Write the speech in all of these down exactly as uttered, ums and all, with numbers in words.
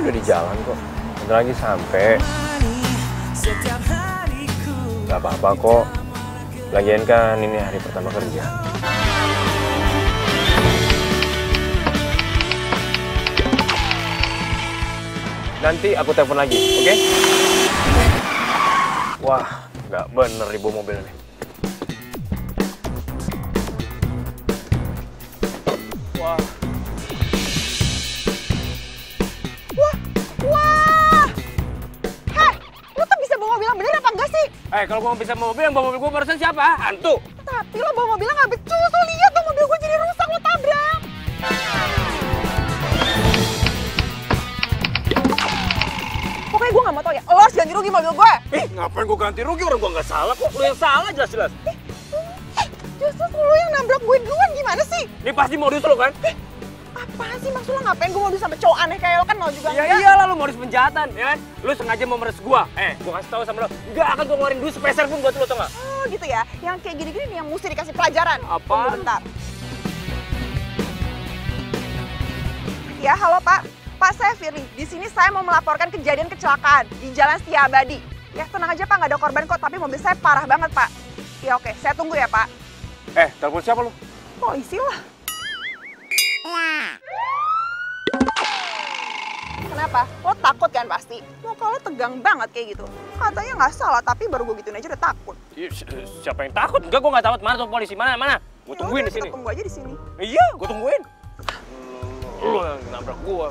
udah di jalan kok. Udah lagi sampai. Gak apa-apa kok. Lagian kan ini hari pertama kerja. Nanti aku telepon lagi, oke? Okay? Wah, nggak bener ibu mobil nih. Wah. Wah, wah. Hei, lu tuh bisa bawa mobil yang bener apa enggak sih? Eh, kalau gua bisa bawa mobil, yang bawa mobil gua barusan siapa? Hantu. Tapi lo bawa mobilnya nggak becus, lo lihat dong mobil gue jadi rusak, lo tabrak. Pokoknya gue nggak mau tau ya, lo harus ganti rugi mobil gue. Ih, ngapain gua ganti rugi? Orang gua nggak salah kok. Lu yang salah jelas-jelas. Eh, justru lo yang nabrak gue duluan, gimana sih? Ini pasti modus lo kan? Eh, apaan sih maksud lo ngapain gue modus sama cowok aneh kayak lo kan mau juga ya enggak? iyalah lu modus penjahatan, ya kan? Lu sengaja mau meres gua. Eh, gua kasih tahu sama lo, nggak akan gua ngeluarin duit sepeser pun buat lo, tau nggak? Oh gitu ya, yang kayak gini-gini nih yang mesti dikasih pelajaran. Apa? Tunggu bentar. Ya, halo Pak. Pak, saya Firly. Di sini saya mau melaporkan kejadian kecelakaan di Jalan Setiabadi. Ya, tenang aja Pak, nggak ada korban kok, tapi mobil saya parah banget Pak. Ya oke, saya tunggu ya Pak. Eh, telepon siapa lu? Polisi lah. Kenapa? Lo takut kan pasti? Muka lo tegang banget kayak gitu. Katanya nggak salah, tapi baru gue gituin aja udah takut. Siapa yang takut? Enggak, gua nggak takut. Mana tuh polisi? Mana, mana? Gua tungguin di sini. Tunggu aja di sini. Iya, gua tungguin. Lu yang nabrak gua.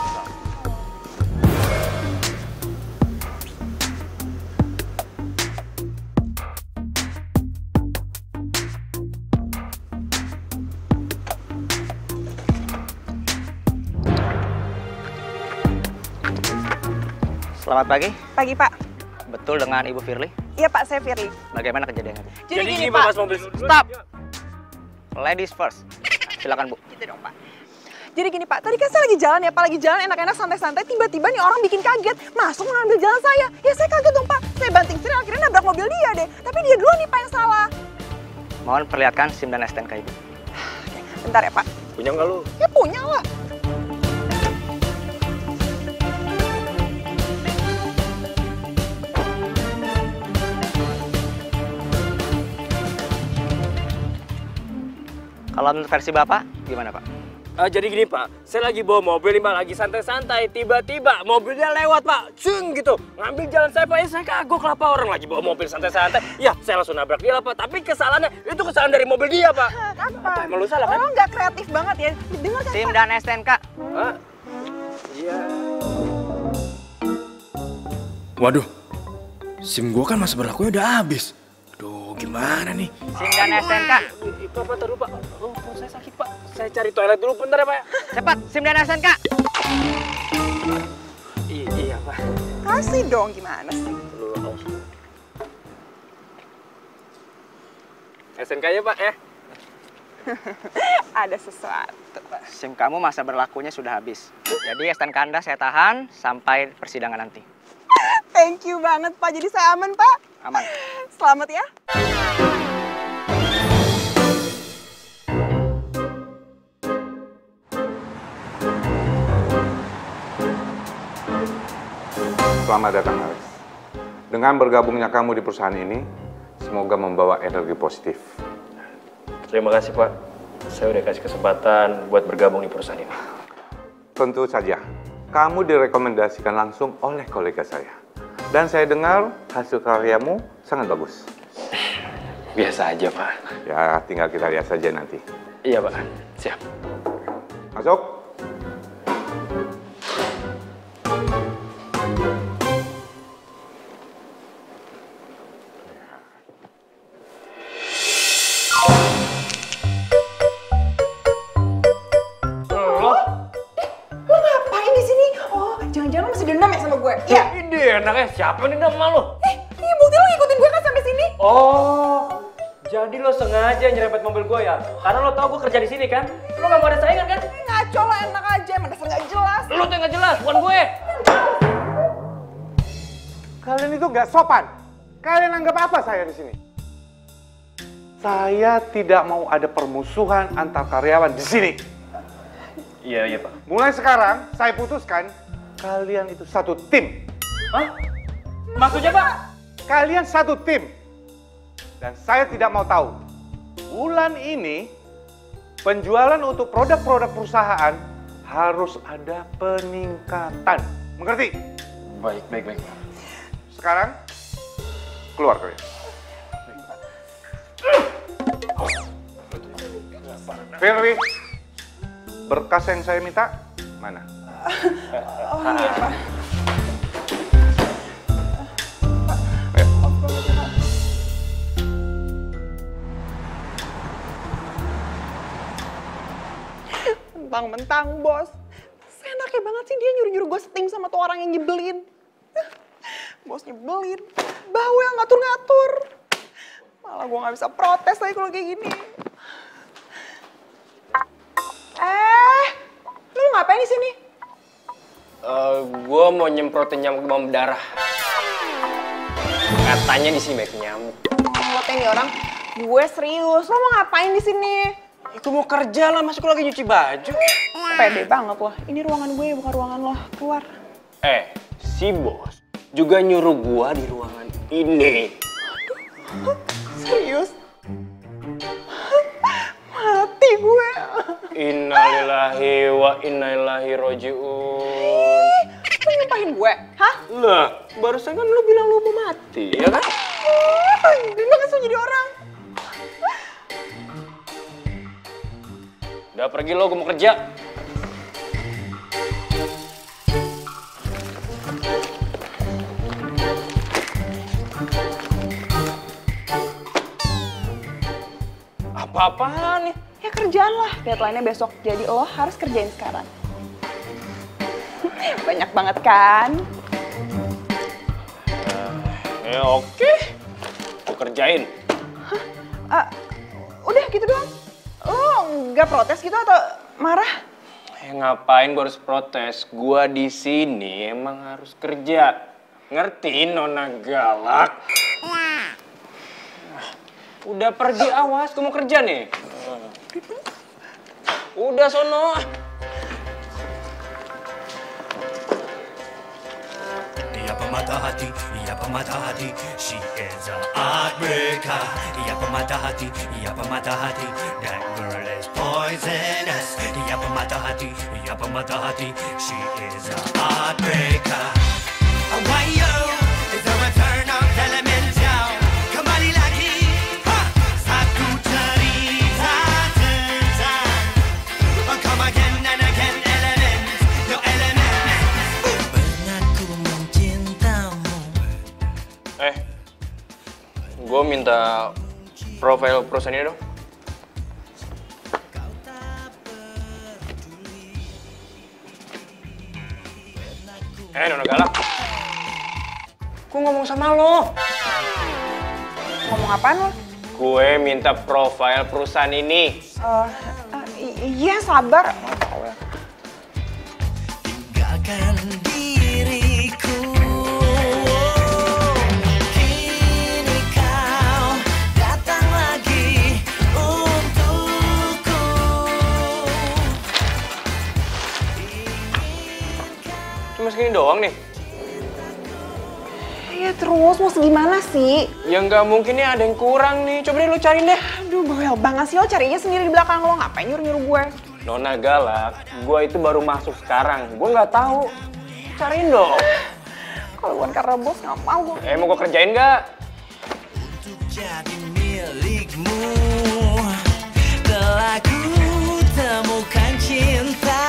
Selamat pagi. Pagi Pak. Betul dengan Ibu Firly? Iya Pak, saya Firly. Bagaimana kejadiannya? Jadi, Jadi gini, Pak. Mobil. Stop! Ladies first. Silakan Bu. Gitu dong Pak. Jadi gini Pak, tadi kan saya lagi jalan ya Pak, lagi jalan enak-enak santai-santai, tiba-tiba nih orang bikin kaget, masuk mengambil jalan saya. Ya saya kaget dong Pak, saya banting setir akhirnya nabrak mobil dia deh. Tapi dia duluan nih Pak yang salah. Mohon perlihatkan SIM dan S T N K Ibu. Bentar ya Pak. Punya nggak lu? Ya punya lah. Kalau menurut versi Bapak, gimana Pak? Uh, jadi gini Pak, saya lagi bawa mobil nih Pak, lagi santai-santai, tiba-tiba mobilnya lewat Pak, ceng gitu, ngambil jalan saya Pak, ya saya kagok lah Pak, orang lagi bawa mobil santai-santai, ya saya langsung nabrak dia lah Pak, tapi kesalahannya itu kesalahan dari mobil dia Pak. Apa? Apa emang lu salah kan? Oh nggak kreatif banget ya, dengar kan SIM Pak? dan S T N K. Hah? Iya. Waduh, SIM gua kan masa berlakunya udah habis. Aduh, gimana nih? SIM dan S T N K. Pak, Pak, taruh Pak. Oh, perut saya sakit Pak. Saya cari toilet dulu, bentar ya Pak. Cepat, SIM dan S T N K. I iya Pak. Kasih dong, gimana sih? Dulu, S N K-nya Pak ya. Ada sesuatu Pak. SIM kamu masa berlakunya sudah habis. Jadi S T N K Anda saya tahan sampai persidangan nanti. Thank you banget Pak, jadi saya aman Pak. Aman. Selamat ya. Selamat datang Alex. Dengan bergabungnya kamu di perusahaan ini, semoga membawa energi positif. Terima kasih Pak. Saya udah kasih kesempatan buat bergabung di perusahaan ini. Tentu saja, kamu direkomendasikan langsung oleh kolega saya. Dan saya dengar hasil karyamu sangat bagus. Biasa aja Pak. Ya, tinggal kita lihat saja nanti. Iya Pak, siap. Masuk. Iya. Ini enaknya siapa nih nama lo? Eh, iya bukti lo ngikutin gue kan sampai sini. Oh, jadi lo sengaja nyerempet mobil gue ya? Karena lo tau gue kerja di sini kan? Lo gak mau ada saingan kan? Ngaco lo, enak aja, emang dasar gak jelas. Lo tuh yang gak jelas, bukan gue. Kalian itu nggak sopan. Kalian anggap apa saya di sini? Saya tidak mau ada permusuhan antar karyawan di sini. Iya, iya Pak. Mulai sekarang, saya putuskan kalian itu satu tim. Hah? Maksudnya Pak? Kalian satu tim. Dan saya tidak mau tahu, bulan ini penjualan untuk produk-produk perusahaan harus ada peningkatan. Mengerti? Baik, baik, baik. Sekarang, keluar kalian. Firly, berkas yang saya minta, mana? Oh iya Pak. Mentang-mentang bos, seenaknya banget sih dia nyuruh-nyuruh gue setim sama tuh orang yang nyebelin. Bos nyebelin, bawel ngatur-ngatur. Malah gue nggak bisa protes lagi kalau kayak gini. Eh, lu ngapain di sini? Uh, gue mau nyemprotin nyamuk demam berdarah. Katanya di sini banyak nyamuk. Ngeliat ini orang, gue serius. Lo mau ngapain di sini? Itu mau kerja lah, masuk lagi nyuci baju. Pede banget loh. Ini ruangan gue, bukan ruangan lo. Keluar. Eh, si bos juga nyuruh gua di ruangan ini. Aduh, serius? Mati gue. Innalillahi wa inna ilaihi roji'un. Lo nyumpahin gue? Hah? Lah, barusan kan lu bilang lu mau mati, ya kan? Dia gak suka jadi orang. Udah pergi lo, gue mau kerja. Apa-apaan nih? Ya kerjaan lah, deadline-nya besok. Jadi lo harus kerjain sekarang. Banyak banget kan? Ya oke, gue kerjain. Hah? Uh, udah gitu doang? Lo nggak protes gitu atau marah? Eh ngapain gue harus protes? Gue di sini emang harus kerja. Ngerti nona galak? Udah pergi awas, gue mau kerja nih. Udah sono. Ia pemata hati, ia pemata hati, she is a heartbreaker. Ia pemata hati, ia pemata hati, that girl is poisonous. Ia pemata hati, ia pemata hati, she is a heartbreaker. Why yo is a return of elemental. Kembali lagi, ha, satu cerita tentang. Come again and again, element, no element. Mengaku mencintamu. Eh, gue minta profil perusahaan ini dong. Eh, nona galak. Gue ngomong sama lo. Ngomong apaan lo? Gue minta profil perusahaan ini. Uh, uh, iya sabar. Tinggalkan diriku. Kini kau datang lagi untukku. Cuma segini doang nih. Ya terus mau segimana sih? Ya nggak mungkin nih ada yang kurang nih. Coba deh lo cariin deh. Aduh bawel banget sih lo carinya sendiri di belakang lo. Ngapain nyuruh-nyuruh gue? Nona galak, gue itu baru masuk sekarang. Gue nggak tahu. Cariin dong. Kalau bukan karena bos nggak mau gue. Eh mau gue kerjain nggak? Untuk jadi milikmu, telah ku temukan cinta,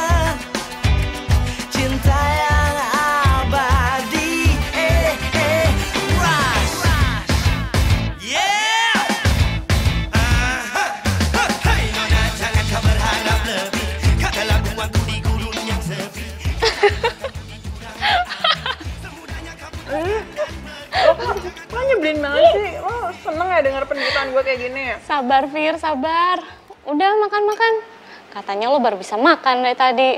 cinta yang abadi. Eh eh, rush, yeah. Ah, hey nona jangan kau berharap lebih, katalah buangku di gurun yang sepi. Lo nyebelin banget sih. Lo seneng ya denger penderitaan gue kayak gini ya? Sabar, Fir, sabar. Udah, makan-makan. Katanya lo baru bisa makan dari tadi.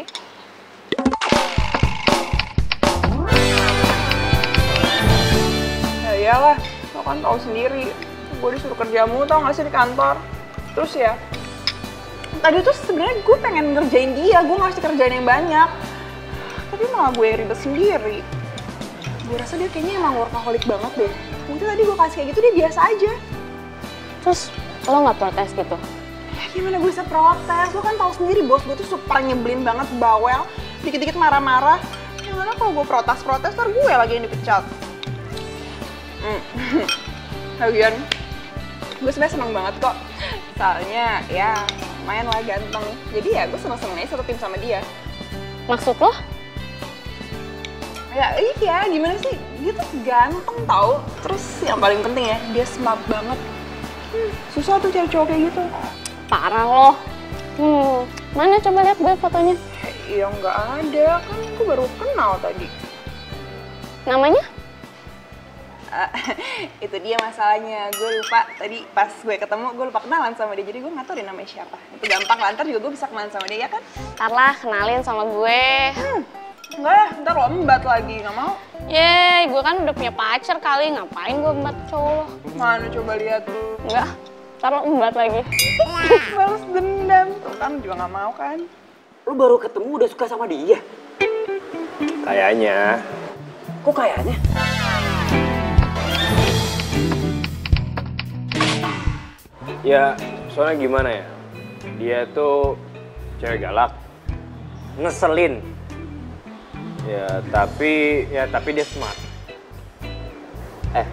Ya iyalah, lo kan tahu sendiri. Gue disuruh kerja mulu tau gak sih di kantor. Terus ya, tadi tuh sebenarnya gue pengen ngerjain dia, gue ngasih kerjaan yang banyak. Tapi malah gue yang ribet sendiri. Gue rasa dia kayaknya emang workaholic banget deh. Mungkin tadi gue kasih kayak gitu dia biasa aja. Terus lo nggak protes gitu? Ya gimana gue bisa protes? Lo kan tahu sendiri bos gue tuh super nyebelin banget, bawel. Dikit-dikit marah-marah. Gimana kalau gue protes-protes, ntar gue lagi yang dipecat. Hmm. Lagian, gue sebenarnya seneng banget kok. Soalnya ya lumayan lah ganteng. Jadi ya gue seneng-seneng aja satu tim sama dia. Maksud lo? Ya iya, gimana sih? Dia tuh ganteng tau. Terus yang paling penting ya, dia smart banget. Hmm, susah tuh cari cowok kayak gitu. Parah lo. Hmm, mana coba lihat gue fotonya. Iya nggak ada, kan gue baru kenal tadi. Namanya? Uh, itu dia masalahnya, gue lupa tadi pas gue ketemu, gue lupa kenalan sama dia. Jadi gue nggak tahu dia namanya siapa. Itu gampang lah, ntar juga gue bisa kenalan sama dia ya kan? Ntar lah, kenalin sama gue. Hmm. Enggak, ntar lo embat lagi, nggak mau? Yeay, gue kan udah punya pacar kali, ngapain gue embat cowok lo? Mana coba lihat. Enggak, ntar lo embat lagi. Balas dendam, tuh kan juga nggak mau kan? Lo baru ketemu udah suka sama dia? Kayaknya. Kok kayaknya? Ya, soalnya gimana ya? Dia tuh cewek galak, ngeselin. Ya, tapi ya tapi dia smart. Eh,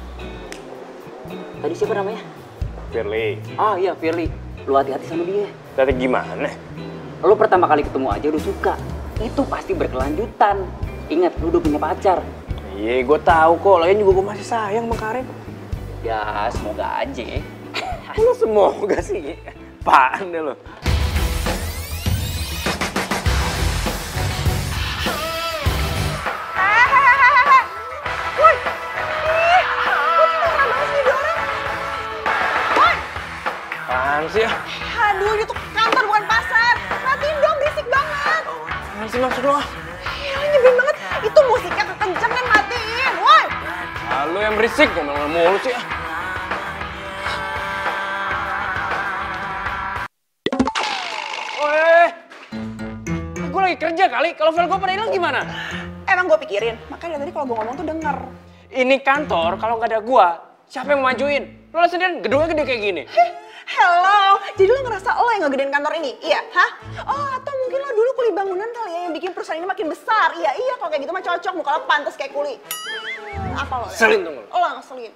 tadi siapa namanya? Firly. Ah iya, Firly. Lo hati-hati sama dia. Tapi gimana? Lo pertama kali ketemu aja udah suka. Itu pasti berkelanjutan. Ingat, lo udah punya pacar. Iya, gue tahu kok. Lain juga gue masih sayang sama Karin. Ya, semoga aja. Lo semoga sih. Apaan deh lo? Apaan sih ya? Aduh, ini tuh kantor bukan pasar. Matiin dong, berisik banget. Apaan sih maksud lo? Ya, nyebelin banget. Itu musiknya kekencengan, matiin. Woi! Ah, lo yang berisik, ngomong mulu sih ya. Weh, gue lagi kerja kali. Kalau file gue pada hilang gimana? Emang gue pikirin, makanya dari tadi kalau gue ngomong tuh denger. Ini kantor, kalau nggak ada gua, siapa yang mau majuin? Lo lihat sendiri, gedungnya gede kayak gini. Hello, jadi lo ngerasa lo yang ngegedein kantor ini? Iya, hah? Oh, atau mungkin lo dulu kuli bangunan kali ya yang bikin perusahaan ini makin besar? Iya, iya, kalau kayak gitu mah cocok, muka lo pantas kayak kuli. Hmm, apa lo? Selin tuh lo. Oh, lo ngeselin.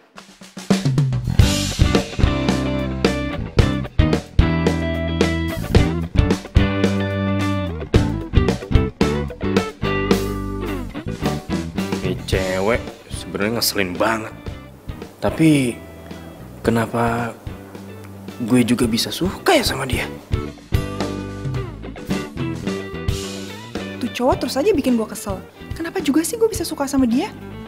Ini cewek sebenarnya ngeselin banget. Tapi kenapa gue juga bisa suka ya sama dia? Tuh cowok terus aja bikin gue kesel. Kenapa juga sih gue bisa suka sama dia?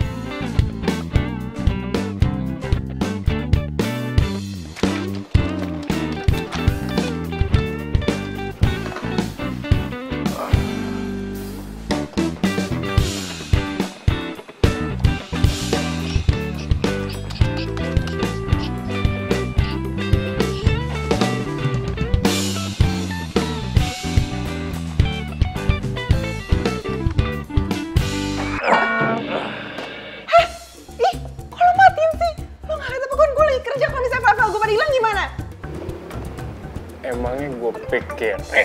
Emangnya gue pikirin.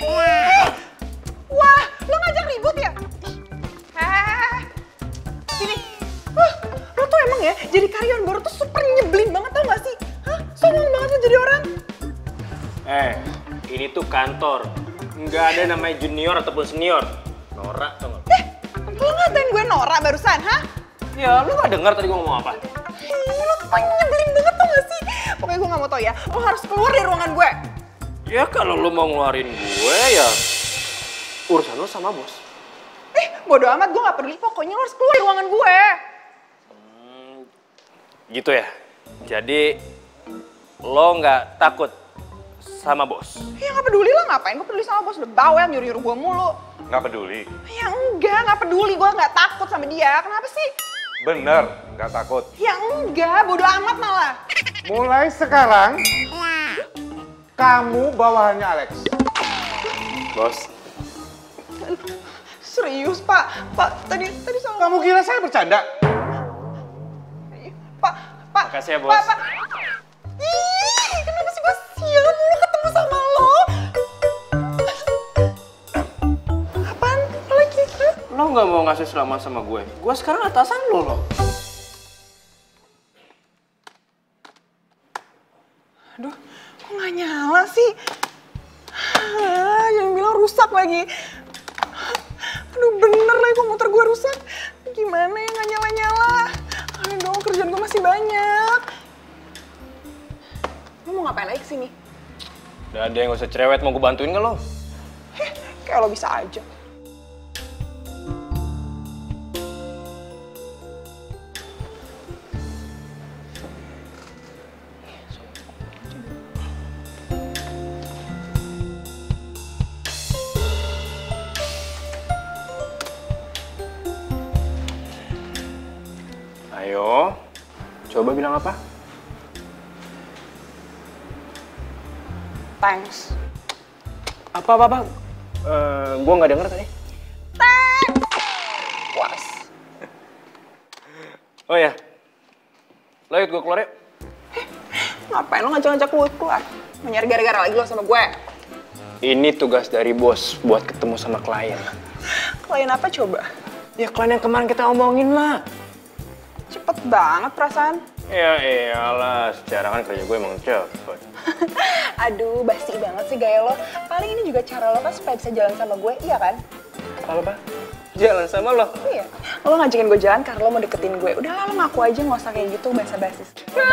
Wah, lo ngajak ribut ya? Hah? Sini. Wah, lo tuh emang ya jadi karyawan baru tuh super nyebelin banget tau gak sih? Hah? Sombong banget lo jadi orang. Eh, ini tuh kantor. Nggak ada namanya junior ataupun senior. Norak tau gak? Eh, lo ngatain gue norak barusan, hah? Ya, lu gak dengar tadi gue ngomong apa? Ih, lo tuh paling nyebelin banget tau gak sih? Pokoknya gue gak mau tau ya, lo harus keluar dari ruangan gue. Ya kalau lu mau ngeluarin gue ya urusan lu sama bos. Eh, bodo amat, gue gak peduli. Pokoknya lo harus keluar dari ruangan gue. Hmm, gitu ya? Jadi lo nggak takut sama bos? Ya gak peduli lah, ngapain gue peduli sama bos. Udah bawel nyuruh-nyuruh gue mulu. Nggak peduli. Ya enggak, gak peduli. Gue gak takut sama dia. Kenapa sih? Bener, nggak takut. Ya enggak, bodo amat malah. Mulai sekarang, kamu bawahannya Alex. Bos, Serius, Pak? Pak, tadi tadi sama... Kamu kira saya bercanda? Pak, Pak. Makasih ya, Bos. Pak, Pak. Ih, kenapa sih gue sial mulu ketemu sama lo? Apaan lagi? Lo nggak mau ngasih selamat sama gue? Gue sekarang atasan lo loh. Aduh, kok nggak nyala sih? Ah, yang bilang rusak lagi. Aduh, bener lagi kok motor gue rusak. Gimana ya nggak nyala-nyala? Ayo dong, kerjaan gue masih banyak. Lo mau ngapain lagi kesini? Udah ada yang gak usah cerewet, mau gue bantuin nggak lo? Heh, kayak lo bisa aja. Ayo, coba bilang apa? Thanks. Apa apa apa? Uh, gue nggak denger tadi. Thanks. Puas. Oh ya, lo ikut gue keluar yuk. Ngapain lo ngajak-ngajak gue keluar? Mau nyari gara-gara lagi lo sama gue? Ini tugas dari bos buat ketemu sama klien. Klien apa coba? Ya klien yang kemarin kita omongin lah. Cepet banget perasaan. Ya iyalah, secara kan kerja gue emang cepet. Aduh, basi banget sih gaya lo. Paling ini juga cara lo kan supaya bisa jalan sama gue, iya kan? Apa apa? Jalan sama lo? Iya. Lo ngajakin gue jalan karena lo mau deketin gue. Udah lah, lo ngaku aja, nggak usah kayak gitu basa-basi.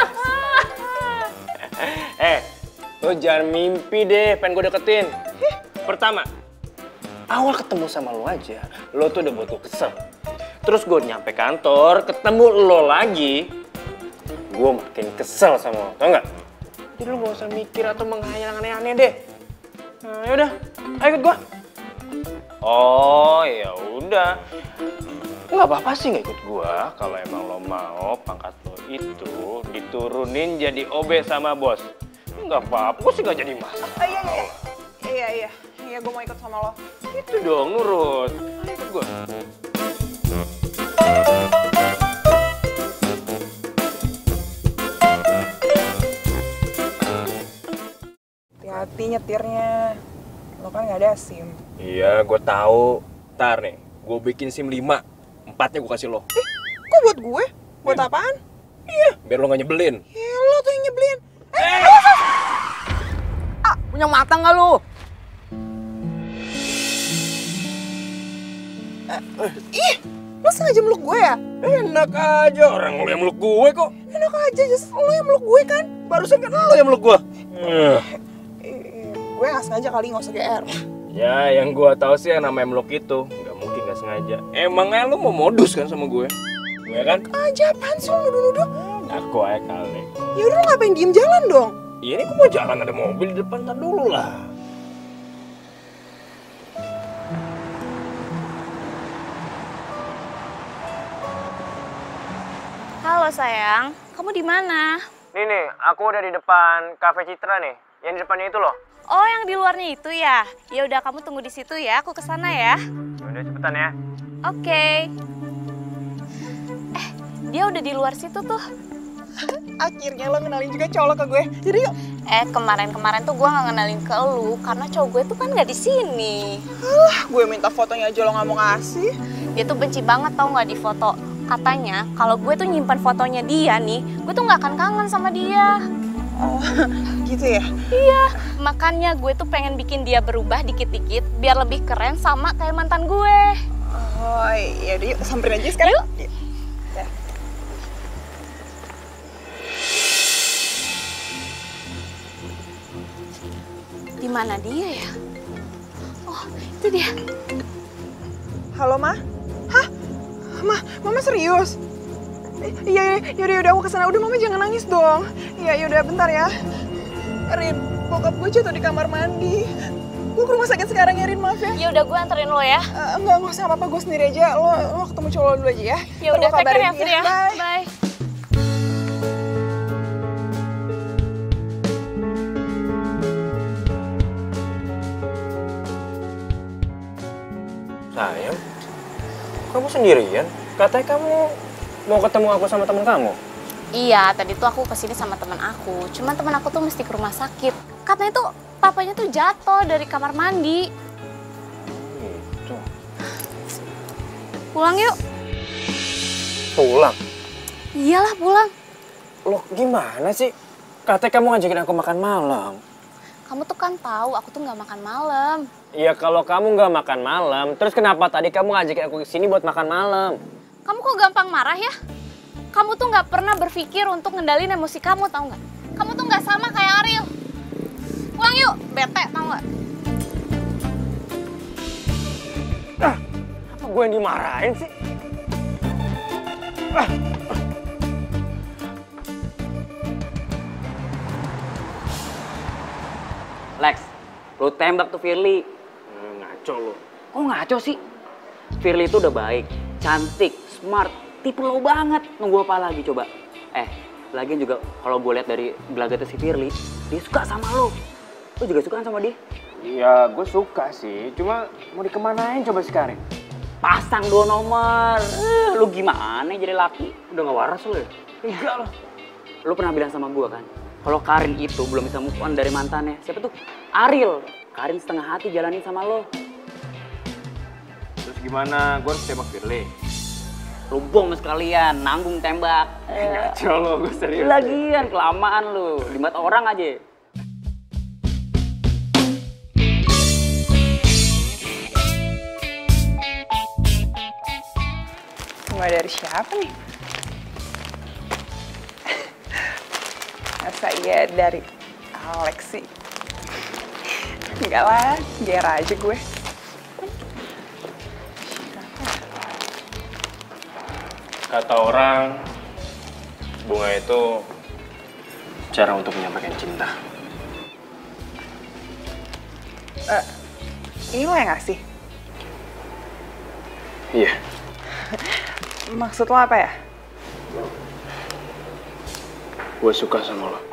Eh, lo jangan mimpi deh pengen gue deketin. Pertama, awal ketemu sama lo aja, lo tuh udah buat gue kesel. Terus gue nyampe kantor, ketemu lo lagi, gue makin kesel sama lo, tau nggak? Jadi lo gak usah mikir atau menghayal aneh-aneh deh. Nah, yaudah, ayo ikut gue. Oh, ya udah. Nggak apa-apa sih nggak ikut gue. Kalau emang lo mau pangkat lo itu diturunin jadi O B sama bos. Nggak apa-apa, gue sih nggak jadi masalah. Oh, iya, iya, iya, iya, iya, gue mau ikut sama lo. Itu dong, nurut. Ayo ikut gue. Hati-hati nyetirnya, lo kan nggak ada SIM. Iya, gue tahu. Ntar nih, gue bikin SIM lima. Empatnya gue kasih lo. Eh, kok buat gue? Buat apaan? Iya, biar lo gak nyebelin. Ya lo tuh yang nyebelin. Eh, Ah, punya mata nggak lo? Eh, ih, lo sengaja meluk gue ya? enak aja, orang lo yang meluk gue kok. Enak aja, just lo yang meluk gue kan? Barusan kan lo yang meluk gue. Eh. Eh, gue nggak sengaja kali, nggak usah G R. Ya, yang gue tahu sih yang namanya meluk itu nggak mungkin nggak sengaja. Emangnya lo mau modus kan sama gue? Gue kan? Aja apaan sih lo nuduh-nuduh? Aku aja kali. Ya udah, lo ngapain diem jalan dong? Ini gue mau jalan ada mobil di depan, ntar dulu lah. Halo sayang, kamu di mana? Nih nih, aku udah di depan Cafe Citra nih. Yang di depannya itu loh. Oh, yang di luarnya itu ya? Ya udah, kamu tunggu di situ ya, aku kesana ya. Udah cepetan ya. Oke. Eh, dia udah di luar situ tuh. Akhirnya lo kenalin juga cowok lo ke gue. Jadi yuk. Eh, kemarin-kemarin tuh gue nggak ngenalin ke lu karena cowok gue tuh kan nggak di sini. Alah, gue minta fotonya aja lo nggak mau ngasih. Dia tuh benci banget tau nggak di foto. Katanya kalau gue tuh nyimpan fotonya dia nih, gue tuh nggak akan kangen sama dia. Oh, gitu ya? Iya, makanya gue tuh pengen bikin dia berubah dikit-dikit biar lebih keren sama kayak mantan gue. Oh, iya udah yuk, samperin aja sekarang. Yuk. Ya. Di mana dia ya? Oh, itu dia. Halo, Ma? Hah? Ma, Mama serius? Eh, Iya, iya, yaudah, yaudah, aku kesana. Udah, Mama jangan nangis dong. Iya, yaudah, bentar ya. Rin, bokap gue jatuh di kamar mandi. Gue ke rumah sakit sekarang ya, Rin, maaf ya. Ya udah, gue anterin lo ya. Uh, enggak, enggak usah apa-apa, gue sendiri aja. Lo, lo ketemu cowok lo dulu aja ya. Ya udah, take care ya, Fir ya. Bye. Bye. Sayang, kamu sendirian? Katanya kamu mau ketemu aku sama teman kamu. Iya, tadi tuh aku kesini sama teman aku. Cuman teman aku tuh mesti ke rumah sakit. Katanya tuh papanya tuh jatuh dari kamar mandi. Gitu. Pulang yuk. Pulang? Iyalah pulang. Loh gimana sih? Katanya kamu ngajakin aku makan malam. Kamu tuh kan tahu aku tuh nggak makan malam. Iya kalau kamu nggak makan malam, terus kenapa tadi kamu ngajakin aku ke sini buat makan malam? Kamu kok gampang marah ya? Kamu tuh nggak pernah berpikir untuk ngendalin emosi kamu, tau nggak? Kamu tuh nggak sama kayak Ariel. Pulang yuk, bete tau nggak? Ah, apa gue yang dimarahin sih? Ah. Lex, lu tembak tuh Firly. Eh, ngaco lo. Kok ngaco sih? Firly itu udah baik, cantik, smart, tipe lo banget. Nunggu apa lagi coba? Eh, lagian juga kalau gue lihat dari gelagatnya si Firly, dia suka sama lo. Lo juga suka sama dia? Iya, gue suka sih. Cuma mau dikemanain coba sekarang? Pasang dua nomor. Eh, lu gimana jadi laki? Udah gak waras lo ya? Enggak loh. Lu pernah bilang sama gue kan, kalau Karin itu belum bisa move on dari mantannya. Siapa tuh? Ariel. Karin setengah hati jalanin sama lo. Terus gimana? Gue harus tembak Firly. Lu bom sekalian, nanggung tembak. Ngaco lo, gue serius. Lagian kelamaan lu, lima orang aja. Bunga dari siapa nih? Masa iya dari Alex sih? Enggak lah, biar aja gue. Kata orang, bunga itu cara untuk menyampaikan cinta. Uh, ini lo yang ngasih? Iya. Maksud lo apa ya? Gue suka sama lo.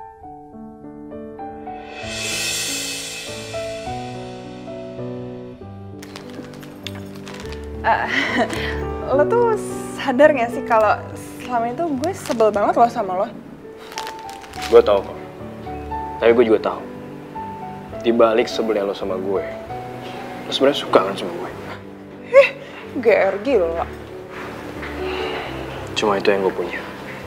Uh, lo tuh sadar gak sih kalau selama itu gue sebel banget lo sama lo? Gue tau kok. Tapi gue juga tahu. Di balik sebelnya lo sama gue, lo sebenarnya suka kan sama gue? Ih, G R gila. Cuma itu yang gue punya.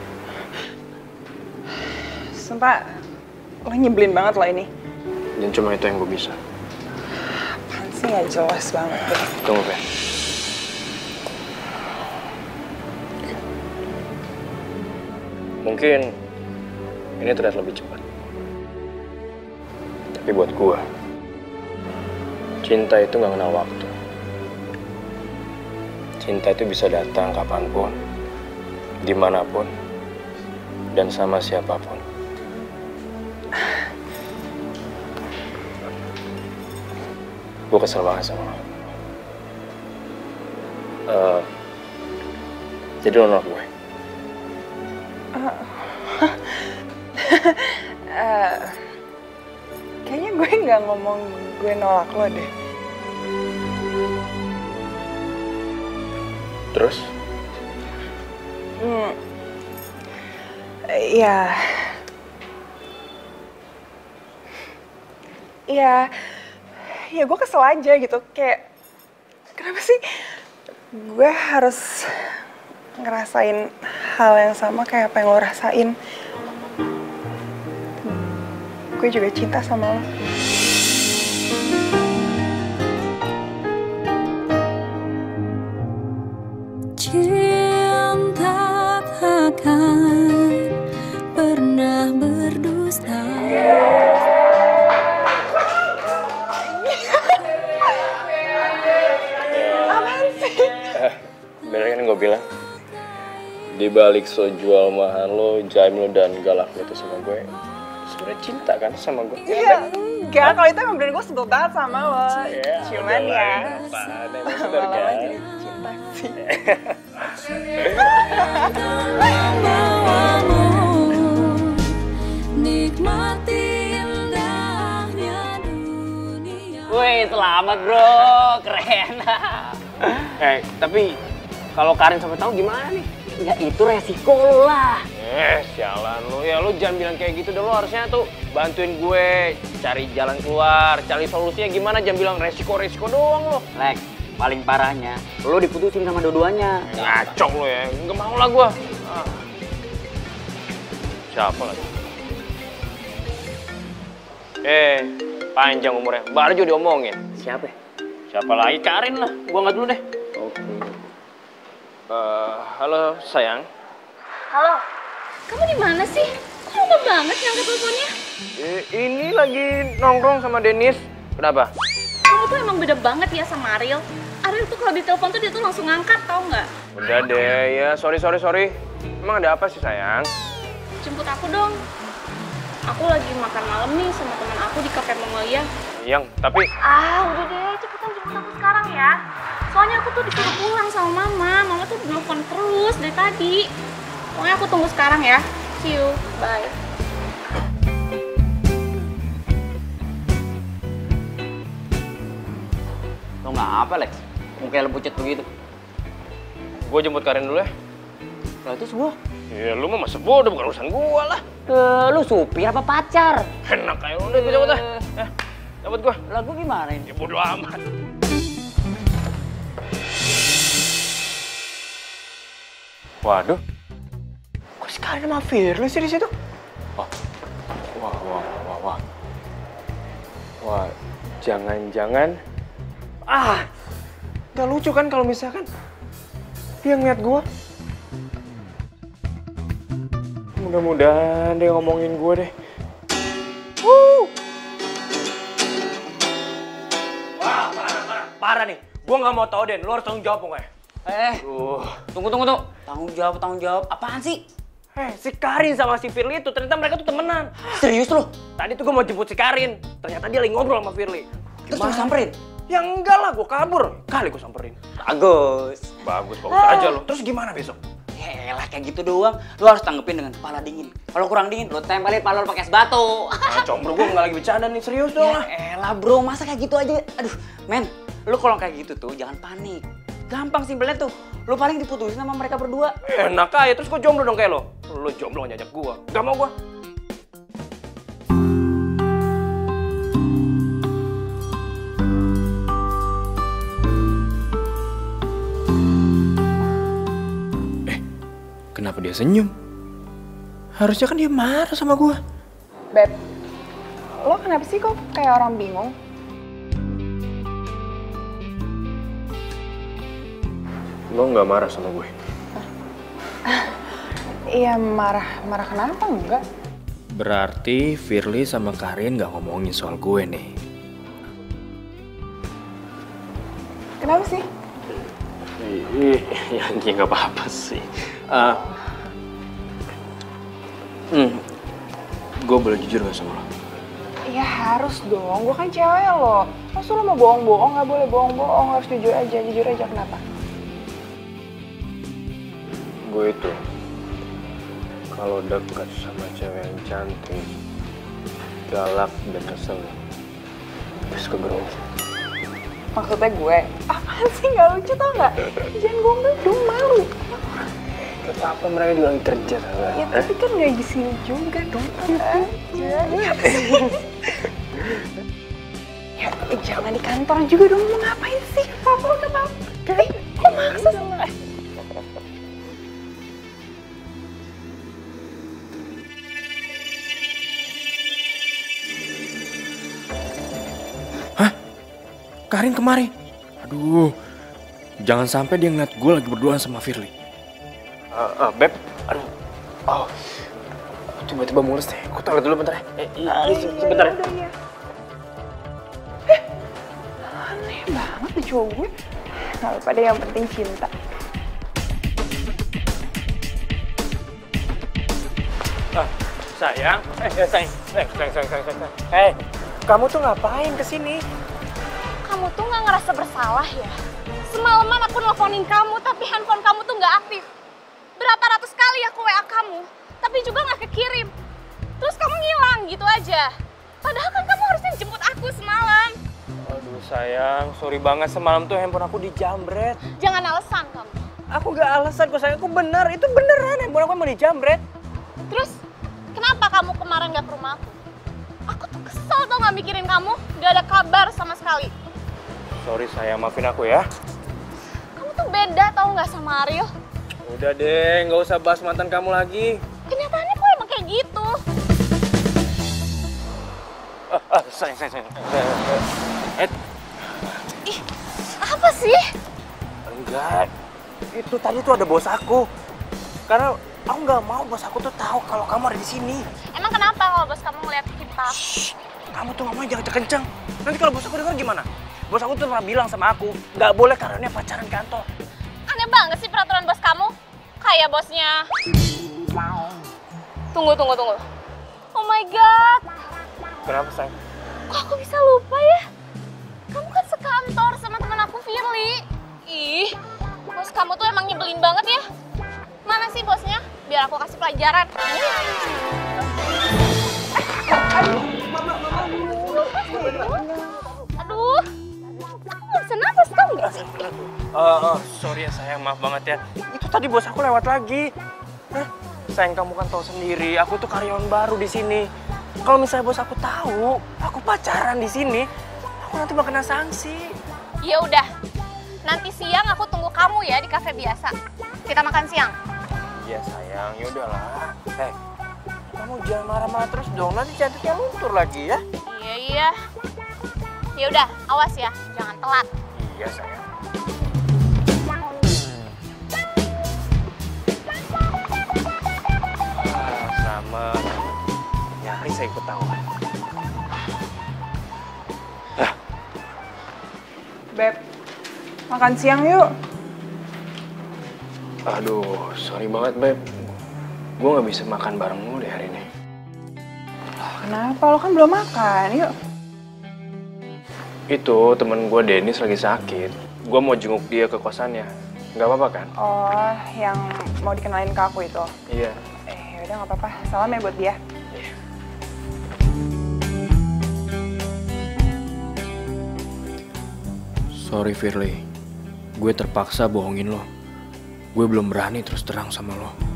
Sumpah, lo nyebelin banget lo ini. Dan cuma itu yang gue bisa. Apaan sih gak jelas banget deh. Tunggu, Fen. Mungkin ini terlihat lebih cepat. Tapi buat gue, cinta itu gak kenal waktu. Cinta itu bisa datang kapanpun, dimanapun, dan sama siapapun. Gue kesel banget sama lo. Uh, jadi lo nolak gue? uh, kayaknya gue nggak ngomong gue nolak lo deh. Terus? Hmm. Iya. Iya. Ya gue kesel aja gitu. Kayak, kenapa sih gue harus ngerasain hal yang sama kayak apa yang lo rasain? Gue juga cinta sama lo. Cinta takkan pernah berdusta. Apaan sih? Bener kan gue bilang? Di balik so jual mahal lo, jaim lo, dan galak lo itu sama gue, sebenarnya cinta kan sama gue? Iya, enggak. Kalau itu emang bener gue sebel banget sama lo. Yeah, Cuman ya, lama-lama jadi cinta sih. Wih, selamat bro, keren. Eh, tapi Kalau Karin sampai tahu gimana nih? Ya itu resiko lo lah. Eh, sialan lu. Ya lu jangan bilang kayak gitu deh. Lu harusnya tuh bantuin gue cari jalan keluar, cari solusinya gimana. Jangan bilang resiko-resiko doang lo. Lex, paling parahnya lo diputusin sama dua-duanya. Ngaco lo ya. Nggak mau lah gue. Ah. Siapa lagi? Eh, panjang umurnya. Baru juga diomongin. Siapa? Siapa lagi? Karin lah. Gua nggak dulu deh. Oke. Uh, halo sayang. Halo, kamu di mana sih? Kok lama banget ngangkat teleponnya? Eh, ini lagi nongkrong sama Dennis. Kenapa? Kamu tuh emang beda banget ya sama Ariel. Ariel tuh kalau ditelepon tuh dia tuh langsung ngangkat, tau nggak? Udah deh, ya sorry sorry sorry. Emang ada apa sih sayang? Jemput aku dong. Aku lagi makan malam nih sama teman aku di Cafe Mongolia. Yang, tapi... Ah, udah deh, cepetan jemput aku sekarang ya. Soalnya aku tuh disuruh pulang sama mama. Mama tuh nelfon terus dari tadi. Pokoknya aku tunggu sekarang ya. See you, bye. Lo ngapa, Lex? Muka lo pucet begitu. Gue jemput Karin dulu ya. Lah terus gua? Ya lu mah masa bodoh, bukan urusan gua lah. Eh, lu supir apa pacar? Enak kayak udah gue cabut dah. Eh, cabut gua. Lah gua gimana ini? Ya bodo amat. Waduh. Kok si Karin sama Firly sih di situ? Wah. Wah, wah, wah, wah. Wah, jangan-jangan ah. Gak lucu kan kalau misalkan dia ngeliat gua. Mudah-mudahan dia ngomongin gue deh. Wuh. Wah, parah, parah. Parah nih. Gue nggak mau tau, Den. Lu harus tanggung jawab pokoknya. Eh, uh. tunggu, tunggu, tunggu. Tanggung jawab, tanggung jawab. Apaan sih? Eh, si Karin sama si Firly itu ternyata mereka tuh temenan. Serius lo? Tadi tuh gue mau jemput si Karin. Ternyata dia lagi ngobrol sama Firly. Terus lu samperin? Ya enggak lah, gue kabur. Kali gue samperin. Bagus. Bagus, bagus ah. aja lo. Terus gimana besok? Yaelah kayak gitu doang, lu harus tanggepin dengan kepala dingin. Kalau kurang dingin, lu tempelin kepala lu pakai es batu. Nah, combro gue nggak lagi bercanda nih, serius dong lah. Ya elah bro, masa kayak gitu aja? Aduh, men, lu kalau kayak gitu tuh jangan panik. Gampang simpelnya tuh, lu paling diputusin sama mereka berdua. Enak aja, terus gue jomblo dong kayak lo. Lu jomblo nggak nyajak gue, gak mau gue. Kenapa dia senyum? Harusnya kan dia marah sama gue. Beb, lo kenapa sih kok kayak orang bingung? Lo nggak marah sama gue? Iya marah, marah kenapa enggak? Berarti Firly sama Karin nggak ngomongin soal gue nih. Kenapa sih? Iya, ya nggak apa-apa sih. Uh, hmm, gue boleh jujur gak sama lo? Ya harus dong, gue kan cewek lo. Masa lo mau bohong-bohong, gak boleh bohong-bohong, harus jujur aja, jujur aja. Kenapa? Gue itu, kalau dekat sama cewek yang cantik, galak dan kesel, terus kegerogi. Maksudnya gue? Apaan sih, gak lucu tau gak? Jangan bohong dong, malu. Apa mereka juga lagi kerja sama? Ya tapi kan gak di sini juga dong. Ya jangan di kantor juga dong, mau ngapain sih? Apa udah apa? Eh, kok maksa sih? Hah? Karin kemari? Aduh, jangan sampai dia ngeliat gue lagi berduaan sama Firly. Uh, uh, Beb, aduh, oh, tiba-tiba mulus deh. Aku toilet dulu bentar ya. Eh, iya, sebentar ya. Iya. Eh, aneh banget nih cowok gue. Gak apa deh, yang penting cinta. Ah, sayang, eh, eh sayang, eh, sayang, sayang, sayang, sayang. Eh, kamu tuh ngapain kesini? Kamu tuh nggak ngerasa bersalah ya? Semalaman aku nelfonin kamu, tapi handphone kamu tuh nggak aktif. Berapa ratus kali aku W A kamu, tapi juga nggak kekirim. Terus kamu ngilang gitu aja. Padahal kan kamu harusnya jemput aku semalam. Aduh sayang, sorry banget semalam tuh handphone aku dijambret. Jangan alasan kamu. Aku gak alasan kok sayang, aku bener. Itu beneran handphone aku mau dijamret. Terus, kenapa kamu kemarin gak ke rumah aku? Aku tuh kesel tau gak mikirin kamu, gak ada kabar sama sekali. Sorry sayang, maafin aku ya. Kamu tuh beda tau gak sama Aryo? Udah deh, gak usah bahas mantan kamu lagi. Kenyataannya kok emang kayak gitu. Ah, ah, sayang, sayang, sayang. Eh, Ih, apa sih? enggak. Itu tadi tuh ada bos aku. Karena aku nggak mau bos aku tuh tahu kalau kamu ada di sini. Emang kenapa kalau bos kamu ngeliat kita? Shh, kamu tuh ngomongnya jangan kenceng. Nanti kalau bos aku dengar gimana? Bos aku tuh pernah bilang sama aku, nggak boleh karena pacaran kantor. Aneh banget sih peraturan bos kamu. Kayak bosnya. Tunggu, tunggu, tunggu. Oh my god. Kenapa sayang? Kok aku bisa lupa ya? Kamu kan sekantor sama teman aku Firly. Ih, bos kamu tuh emang nyebelin banget ya. Mana sih bosnya? Biar aku kasih pelajaran. Aduh, kamu bisa nafas tau gak sih? Oh, oh, sorry ya sayang, maaf banget ya. Itu tadi bos aku lewat lagi. Hah? Sayang, kamu kan tahu sendiri, aku tuh karyawan baru di sini. Kalau misalnya bos aku tahu, aku pacaran di sini, aku nanti bakal kena sanksi. Ya udah, nanti siang aku tunggu kamu ya di kafe biasa. Kita makan siang. Iya sayang, ya udahlah. Eh, kamu jangan marah-marah terus dong, nanti cantiknya luntur lagi ya. Iya iya. Ya udah, awas ya, jangan telat. Iya sayang. Ah, sama. Nyaris saya ketahuan. Beb, makan siang yuk. Aduh, sorry banget Beb. Gue gak bisa makan bareng lu deh hari ini. Kenapa? Lo kan belum makan, yuk. Itu temen gue Dennis lagi sakit. Gue mau jenguk dia ke kosannya. Gak apa-apa kan? Oh, yang mau dikenalin ke aku itu. Iya. Eh, yaudah nggak apa-apa. Salam ya buat dia. Iya. Sorry Firly, gue terpaksa bohongin lo. Gue belum berani terus terang sama lo.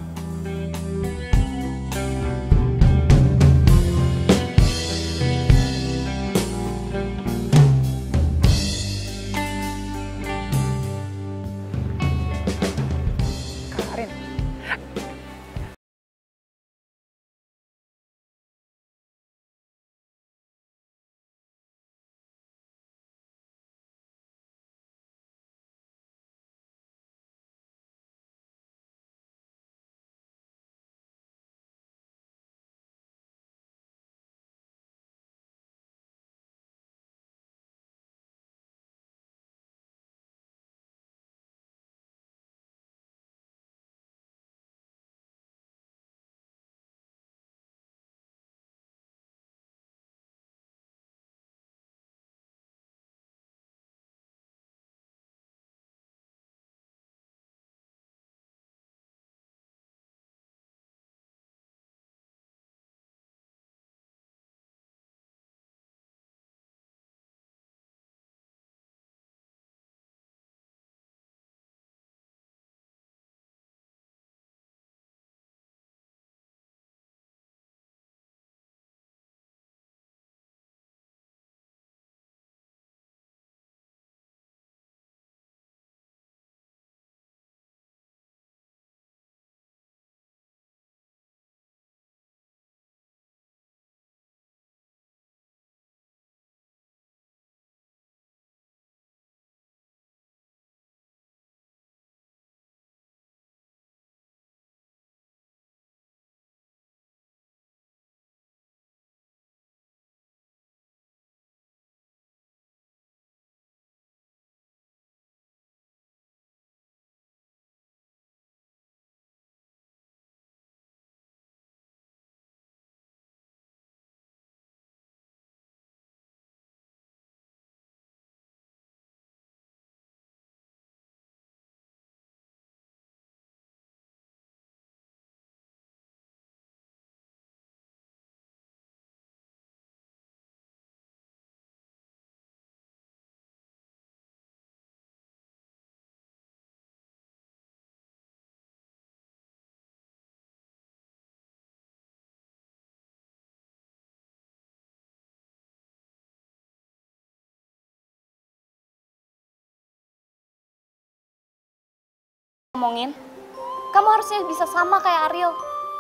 ngomongin. Kamu harusnya bisa sama kayak Ariel.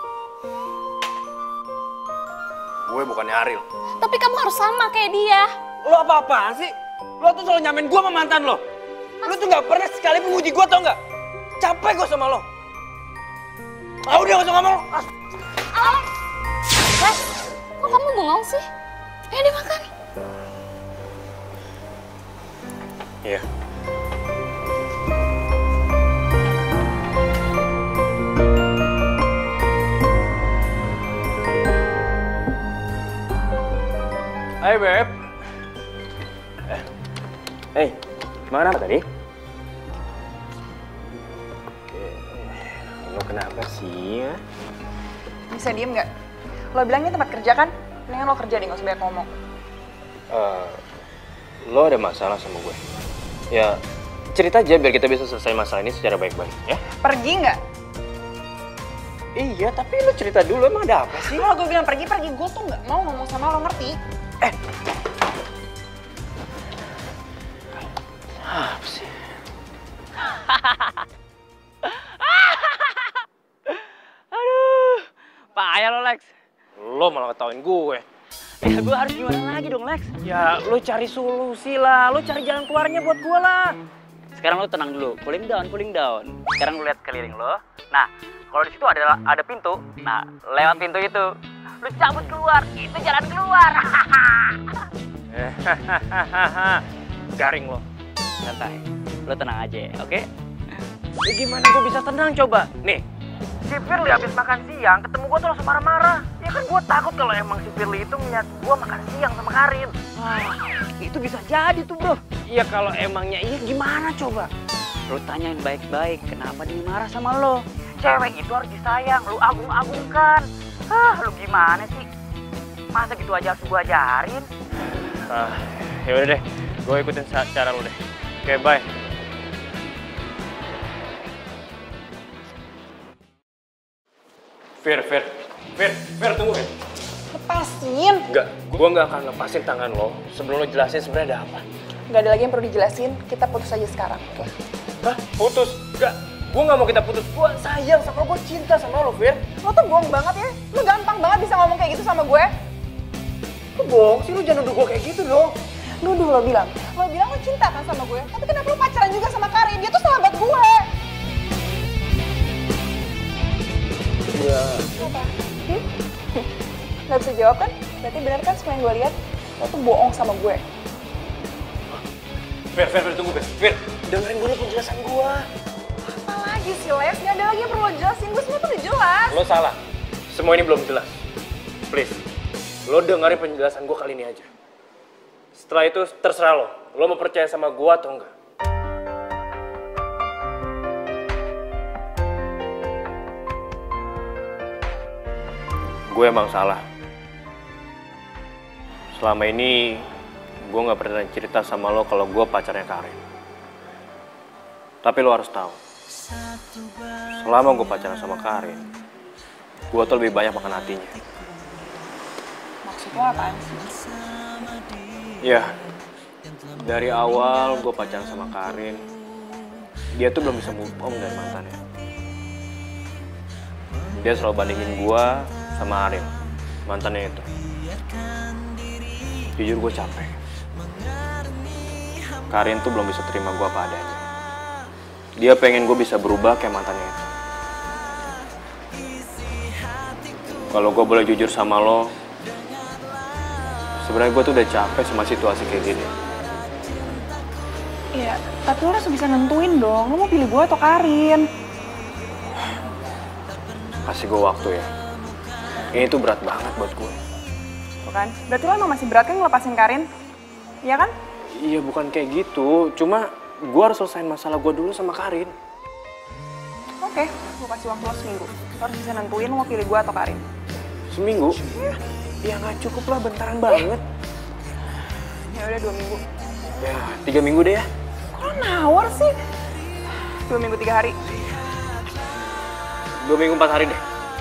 Gue bukannya Ariel. Tapi kamu harus sama kayak dia. Lo apa-apaan sih? Lo tuh selalu nyamain gue sama mantan lo. Lo tuh gak pernah sekali menguji gue, tau gak? Capek gue sama lo. Ah udah gak usah ngomong. Ah. Alex! Alex, kok kamu bengong sih? Ayo dimakan. Iya. Hai Beb. Eh, hey, mana tadi? Lo kenapa sih ya? Bisa diem nggak? Lo bilang ini tempat kerja kan? Mendingan lo kerja deh, nggak usah banyak ngomong. Uh, lo ada masalah sama gue? Ya, cerita aja biar kita bisa selesai masalah ini secara baik-baik, ya? Pergi nggak? Iya, tapi lo cerita dulu, emang ada apa sih? Kalau gue bilang pergi-pergi, gue tuh nggak mau ngomong sama lo, ngerti? Eh! Apa sih? Aduh, payah lo Lex. Lo malah ketawain gue. Ya gue harus gimana lagi dong Lex? Ya lo cari solusi lah, lo cari jalan keluarnya buat gue lah. Sekarang lo tenang dulu, cooling down, cooling down. Sekarang lo lihat keliling lo. Nah, kalau di situ ada ada pintu. Nah, lewat pintu itu, lo cabut keluar. Itu jalan keluar. Garing lo. Santai, lo tenang aja, oke? Okay? Ya gimana gue bisa tenang coba? Nih, si Firly habis makan siang, ketemu gue tuh langsung marah-marah. Ya kan gue takut kalau emang si Firly itu ngeliat gue makan siang sama Karin. Wah, itu bisa jadi tuh bro. Iya kalau emangnya iya gimana coba? Lo tanyain baik-baik, kenapa dia marah sama lo? Cewek itu harus disayang, lo agung-agungkan. Ah, lo gimana sih? Masa gitu aja harus gue ajarin? Ah, ya udah deh, gue ikutin cara lo deh. Oke, bye. Fir, Fir, Fir, Fir, tunggu Fir. Lepasin. Enggak, gue nggak akan lepasin tangan lo sebelum lo jelasin sebenarnya ada apa. Nggak ada lagi yang perlu dijelasin, kita putus aja sekarang, oke? Hah? Putus? Enggak, gue nggak mau kita putus. Gue sayang sama lo, gue cinta sama lo, Fir. Lo tuh bohong banget ya, lo gampang banget bisa ngomong kayak gitu sama gue. Kok bohong sih? Lo jangan nuduh gue kayak gitu dong. Nuduh lo bilang, lo bilang lo cinta kan sama gue, tapi kenapa lo pacaran juga sama Karin? Dia tuh sahabat gue. Iya. Apa? Hmm? Gak bisa jawab kan? Berarti benar kan semua yang gue lihat? Lo tuh bohong sama gue. Fir, Fir, Fir, tunggu Fir. Fir, dengerin dulu penjelasan gue. Apa lagi sih, Les? Gak ada lagi yang perlu lo jelasin, gue semua tuh udah jelas. Lo salah. Semua ini belum jelas. Please, lo dengerin penjelasan gue kali ini aja. Setelah itu terserah lo. Lo mau percaya sama gue atau enggak? Gue emang salah. Selama ini gue gak pernah cerita sama lo kalau gue pacarnya Karin. Tapi lo harus tahu, selama gue pacaran sama Karin, gue tuh lebih banyak makan hatinya. Maksud lo apaan sih? Ya, dari awal gue pacaran sama Karin, dia tuh belum bisa move on dari mantannya. Dia selalu bandingin gue sama Ariel, mantannya itu. Jujur gue capek. Karin tuh belum bisa terima gue apa adanya. Dia pengen gue bisa berubah kayak mantannya itu. Kalau gue boleh jujur sama lo, sebenarnya gue tuh udah capek sama situasi kayak gini. Iya, tapi lo harus bisa nentuin dong, lo mau pilih gue atau Karin? Kasih gue waktu ya. Ini tuh berat banget buat gue. Tuh kan, berarti lo emang masih berat kan ngelepasin Karin? Iya kan? Iya bukan kayak gitu, cuma gue harus selesain masalah gue dulu sama Karin. Oke, gue kasih waktu lo seminggu. Lo harus bisa nentuin lo mau pilih gue atau Karin. Seminggu? Iya. Ya nggak cukup lah, bentaran banget. Ya udah dua minggu. Ya, tiga minggu deh ya. Kok lo nawar sih? Dua minggu tiga hari. Dua minggu empat hari deh.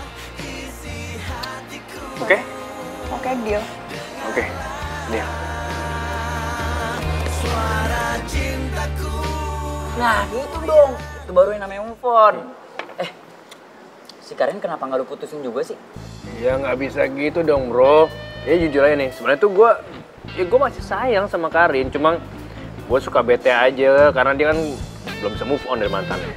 Oke? Okay? Oke, okay, deal. Oke, okay, deal. Nah, gitu dong. Itu baru yang namanya move on. Eh, si Karin kenapa nggak lu putusin juga sih? Ya nggak bisa gitu dong bro. Ya jujur aja nih, sebenarnya tuh gue, ya gue masih sayang sama Karin. Cuma gue suka bete aja karena dia kan belum bisa move on dari mantannya.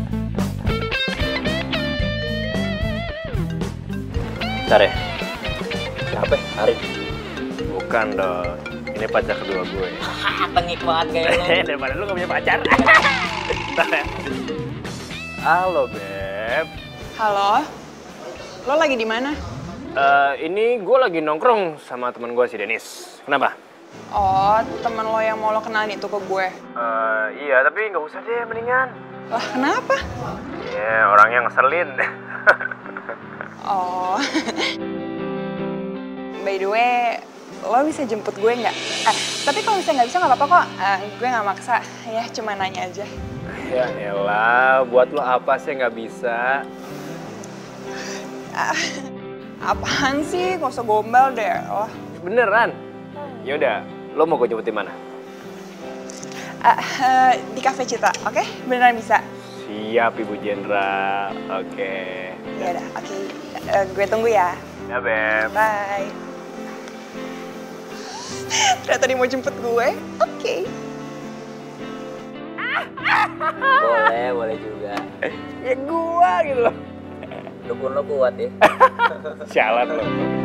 Bentar ya. Siapa ya? Karin? Bukan dong. Ini pacar kedua gue. Hahaha, tengik banget kayak lu. Daripada lu gak punya pacar. Bentar ya. Halo, Beb. Halo, lo lagi di mana? Uh, ini gue lagi nongkrong sama temen gue si Dennis. Kenapa? Oh, temen lo yang mau lo kenalin itu ke gue. Uh, iya, tapi nggak usah deh, mendingan. Lah, kenapa? Iya, yeah, orangnya ngeselin. Oh. By the way, lo bisa jemput gue nggak? Eh, tapi kalau misalnya nggak bisa nggak apa-apa kok. Uh, gue nggak maksa, ya cuma nanya aja. Ya elah, buat lo apa sih nggak bisa? Uh, apaan sih? Gak usah gombal deh. Oh. Beneran? Ya udah, lo mau gue jemput di mana? Uh, uh, di Cafe Citra, oke? Okay? Beneran bisa? Siap, Ibu Jenderal. Oke. Okay. Ya udah, oke. Okay. Uh, gue tunggu ya. Ya, Beb. Bye. Ternyata dia mau jemput gue. Oke. Okay. Boleh, boleh juga. Ya gua gitu loh. Dukun lo kuat ya. Sialan lo.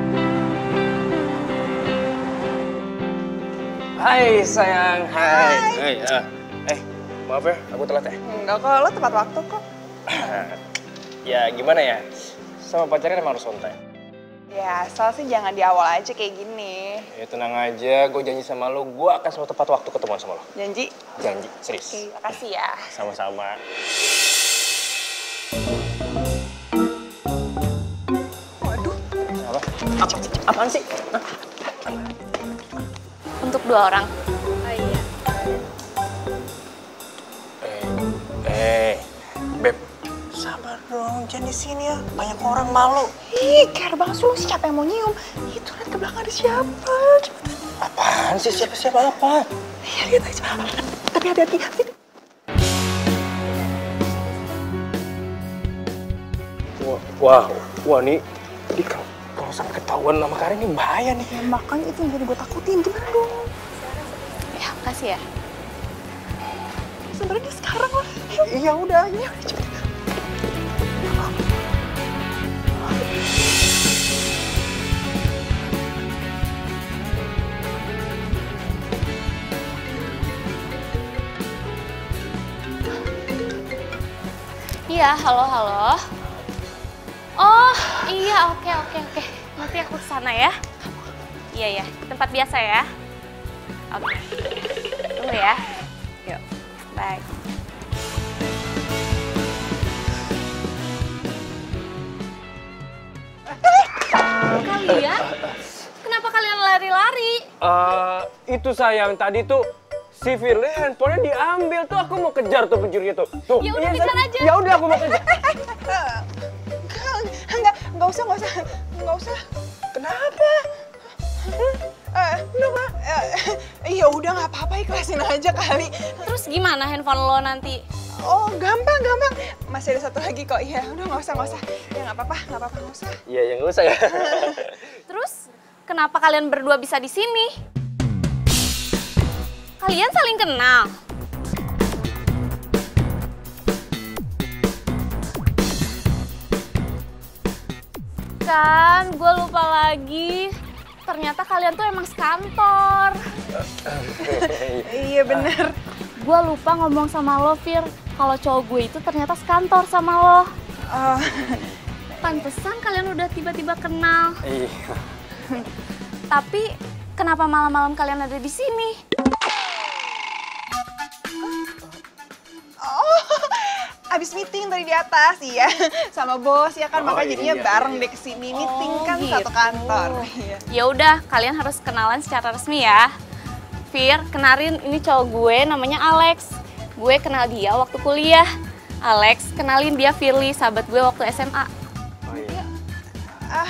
Hai sayang, hai. Hai. Uh. Eh, maaf ya, aku telat ya. Enggak kok, lo tepat waktu kok. Ya gimana ya, sama pacarnya emang harus on time. Ya, asal sih jangan di awal aja kayak gini. Ya tenang aja, gue janji sama lo, gue akan selalu tepat waktu ketemuan sama lo. Janji? Janji, serius. Oke, makasih ya. Sama-sama. Waduh. Apa? Apa? Apaan sih? Hah? Untuk dua orang. Oh iya. Eh, eh, Beb, sabar dong, jangan di sini ya. Banyak orang malu. Ih, care banget lu, siapa yang mau nyium? Itu lihat ke belakang ada siapa? Cepetan. Apaan sih? Siapa-siapa apa? Iya, lihat aja. Tapi hati-hati. Sini. Wah, wah, wah nih, ini kalau kalau sampai ketahuan sama Karin ini bahaya nih. Ya, makanya itu yang jadi gue takutin, gimana dong? Ya, makasih ya. Sebenarnya sekarang lah. Iya udah, Ya, udah cepet. Iya, halo, halo. Oh, iya, oke, oke, oke. Nanti aku kesana ya. Iya, ya, tempat biasa ya. Oke. Tunggu ya. Yuk, bye. Kalian? Kenapa kalian lari-lari? Uh, itu sayang, tadi tuh si Firly handphonenya diambil tuh, aku mau kejar tuh pencurinya tuh. Tuh. Ya udah, iya, kejar aja. Ya udah, aku mau kejar. Enggak, enggak usah, enggak usah. Enggak usah. Kenapa? Eh, kenapa? Eh, ya udah nggak apa-apa, ikhlasin aja kali. Terus gimana handphone lo nanti? Oh, gampang, gampang. Masih ada satu lagi kok. Iya, udah nggak usah, nggak usah. Ya nggak apa-apa, nggak apa-apa, nggak usah. Iya, ya nggak usah ya. Terus kenapa kalian berdua bisa di sini? Kalian saling kenal? Kan, gue lupa lagi. Ternyata kalian tuh emang sekantor. Iya bener. Gue lupa ngomong sama lo, Fir. Kalau cowok gue itu ternyata sekantor sama lo. Oh. Pantesan kalian udah tiba-tiba kenal. Iya. Tapi kenapa malam-malam kalian ada di sini? Oh, abis meeting tadi di atas, iya. Sama bos, ya kan. Oh, Makanya jadinya iya, bareng iya. deh kesini. Meeting Oh, kan gitu. satu kantor. Iya. Ya udah, kalian harus kenalan secara resmi ya. Fir, kenalin ini cowok gue namanya Alex. Gue kenal dia waktu kuliah. Alex, kenalin dia Firly, sahabat gue waktu S M A. Oh iya. Ah,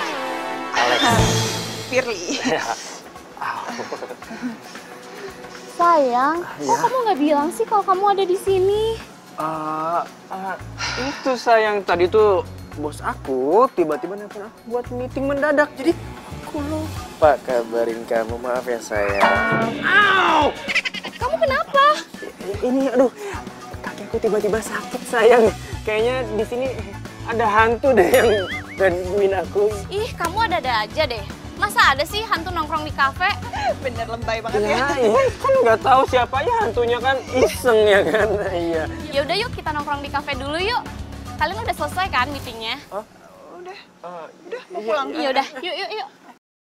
Alex. Firly. Sayang, Ah, kok ya. kamu nggak bilang sih kalau kamu ada di sini? Uh, uh, itu sayang tadi tuh bos aku tiba-tiba nelfon aku buat meeting mendadak. Jadi aku lupa kabarin kamu. Maaf ya sayang. Au! Kamu kenapa? Ini aduh, kaki aku tiba-tiba sakit sayang. Kayaknya di sini ada hantu deh yang gangguin aku. Ih, kamu ada-ada aja deh. Masa ada sih hantu nongkrong di kafe? Bener lebay banget Ya, ya. iya, kan nggak tahu siapa ya hantunya kan iseng ya kan. Iya. Ya udah yuk kita nongkrong di kafe dulu yuk. Kalian udah selesai kan meetingnya? Udah, Uh, udah mau pulang. Iya udah, yuk yuk yuk.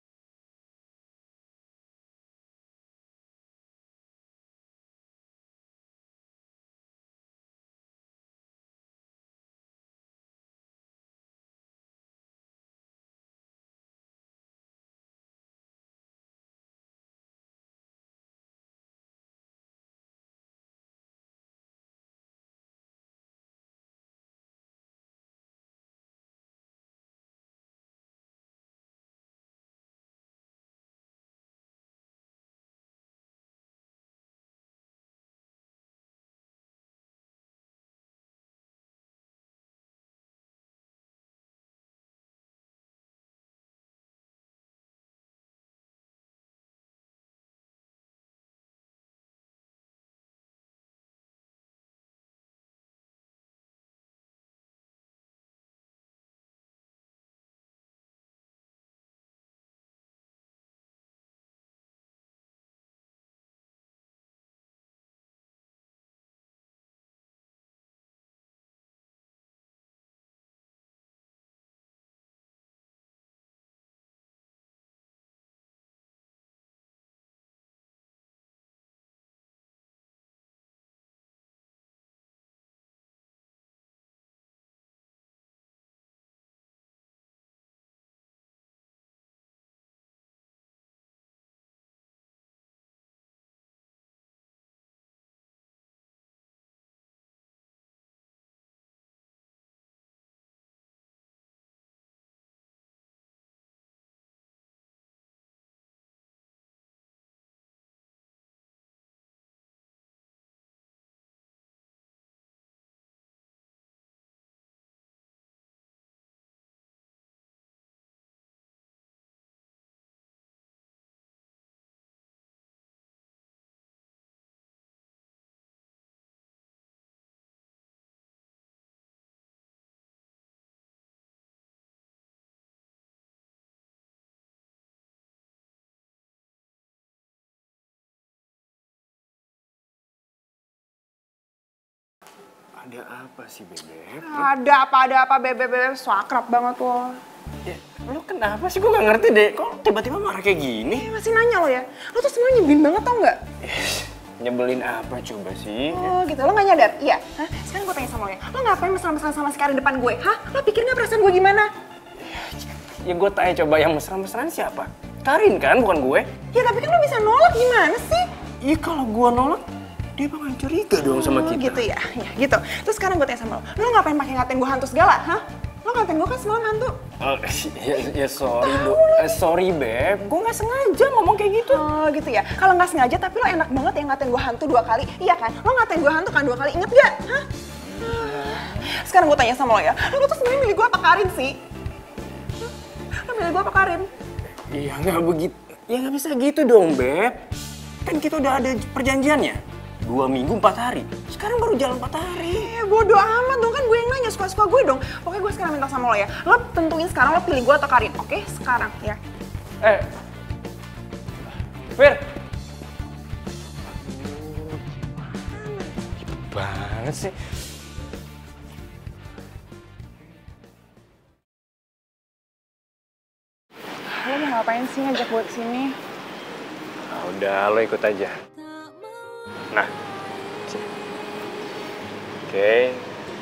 Ada apa sih Bebek? Ada apa, ada apa, bebe-bebe, so akrab banget lo. Ya, lu kenapa sih? Gue gak ngerti deh. Kok tiba-tiba marah kayak gini? Eh, masih nanya lo ya? Lo tuh sebenarnya nyebelin banget tau nggak? Nyebelin apa coba sih? Oh gitu, lo nggak nyadar? Iya. Hah? Sekarang gue tanya sama lo ya, lo ngapain mesra-mesraan sama si Karin depan gue? Hah? Lo pikir nggak perasaan gue gimana? Ya gue tanya coba yang mesra-mesraan siapa? Karin kan, bukan gue? Ya tapi kan lo bisa nolak, gimana sih? Iya kalau gue nolak, dia bakal curiga dong sama Oh, kita. gitu ya? Ya gitu. Terus sekarang gue tanya sama lo, lo ngapain pakai ngatain gue hantu segala? Hah? Lo ngatain gue kan semalam hantu. Oh, ya, ya sorry, do. Eh, sorry Beb, gue gak sengaja ngomong kayak gitu. Oh gitu ya? Kalau nggak sengaja tapi lo enak banget yang ngatain gue hantu dua kali. Iya kan? Lo ngatain gue hantu kan dua kali, inget gak? Hah? Sekarang gue tanya sama lo ya, lo tuh sebenarnya milih gue apa Karin sih? Hah? Lo milih gue apa Karin? Iya gak begitu, ya gak bisa gitu dong Beb. Kan kita udah ada perjanjiannya. Dua minggu, empat hari. Sekarang baru jalan empat hari. Eh bodo amat dong, kan gue yang nanya, suka-suka gue dong. Pokoknya gue sekarang minta sama lo ya, lo tentuin sekarang lo pilih gue atau Karin, oke? Sekarang ya. Eh, Fir. Banget sih. Lo mau ngapain sih ngajak gue kesini? Nah, udah, lo ikut aja. Nah, oke, okay.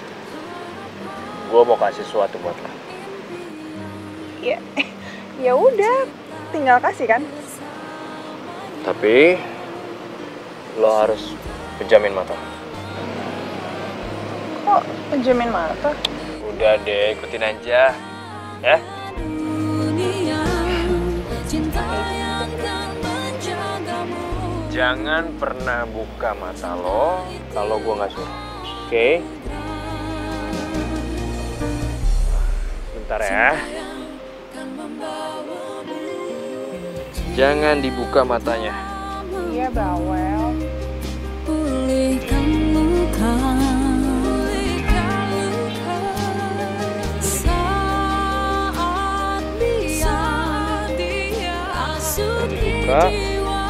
Gue mau kasih sesuatu buat lo. Ya, ya udah, tinggal kasih kan. Tapi lo harus pejamin mata. Kok penjamin mata? Udah deh, ikutin aja, ya. Cinta yang kan menjagamu. jangan pernah buka mata lo kalau gue nggak suruh. Oke? Okay? Bentar ya. Jangan dibuka matanya. Iya, bawel. Pulihkan luka, saat dia asuh Buka. jiwa.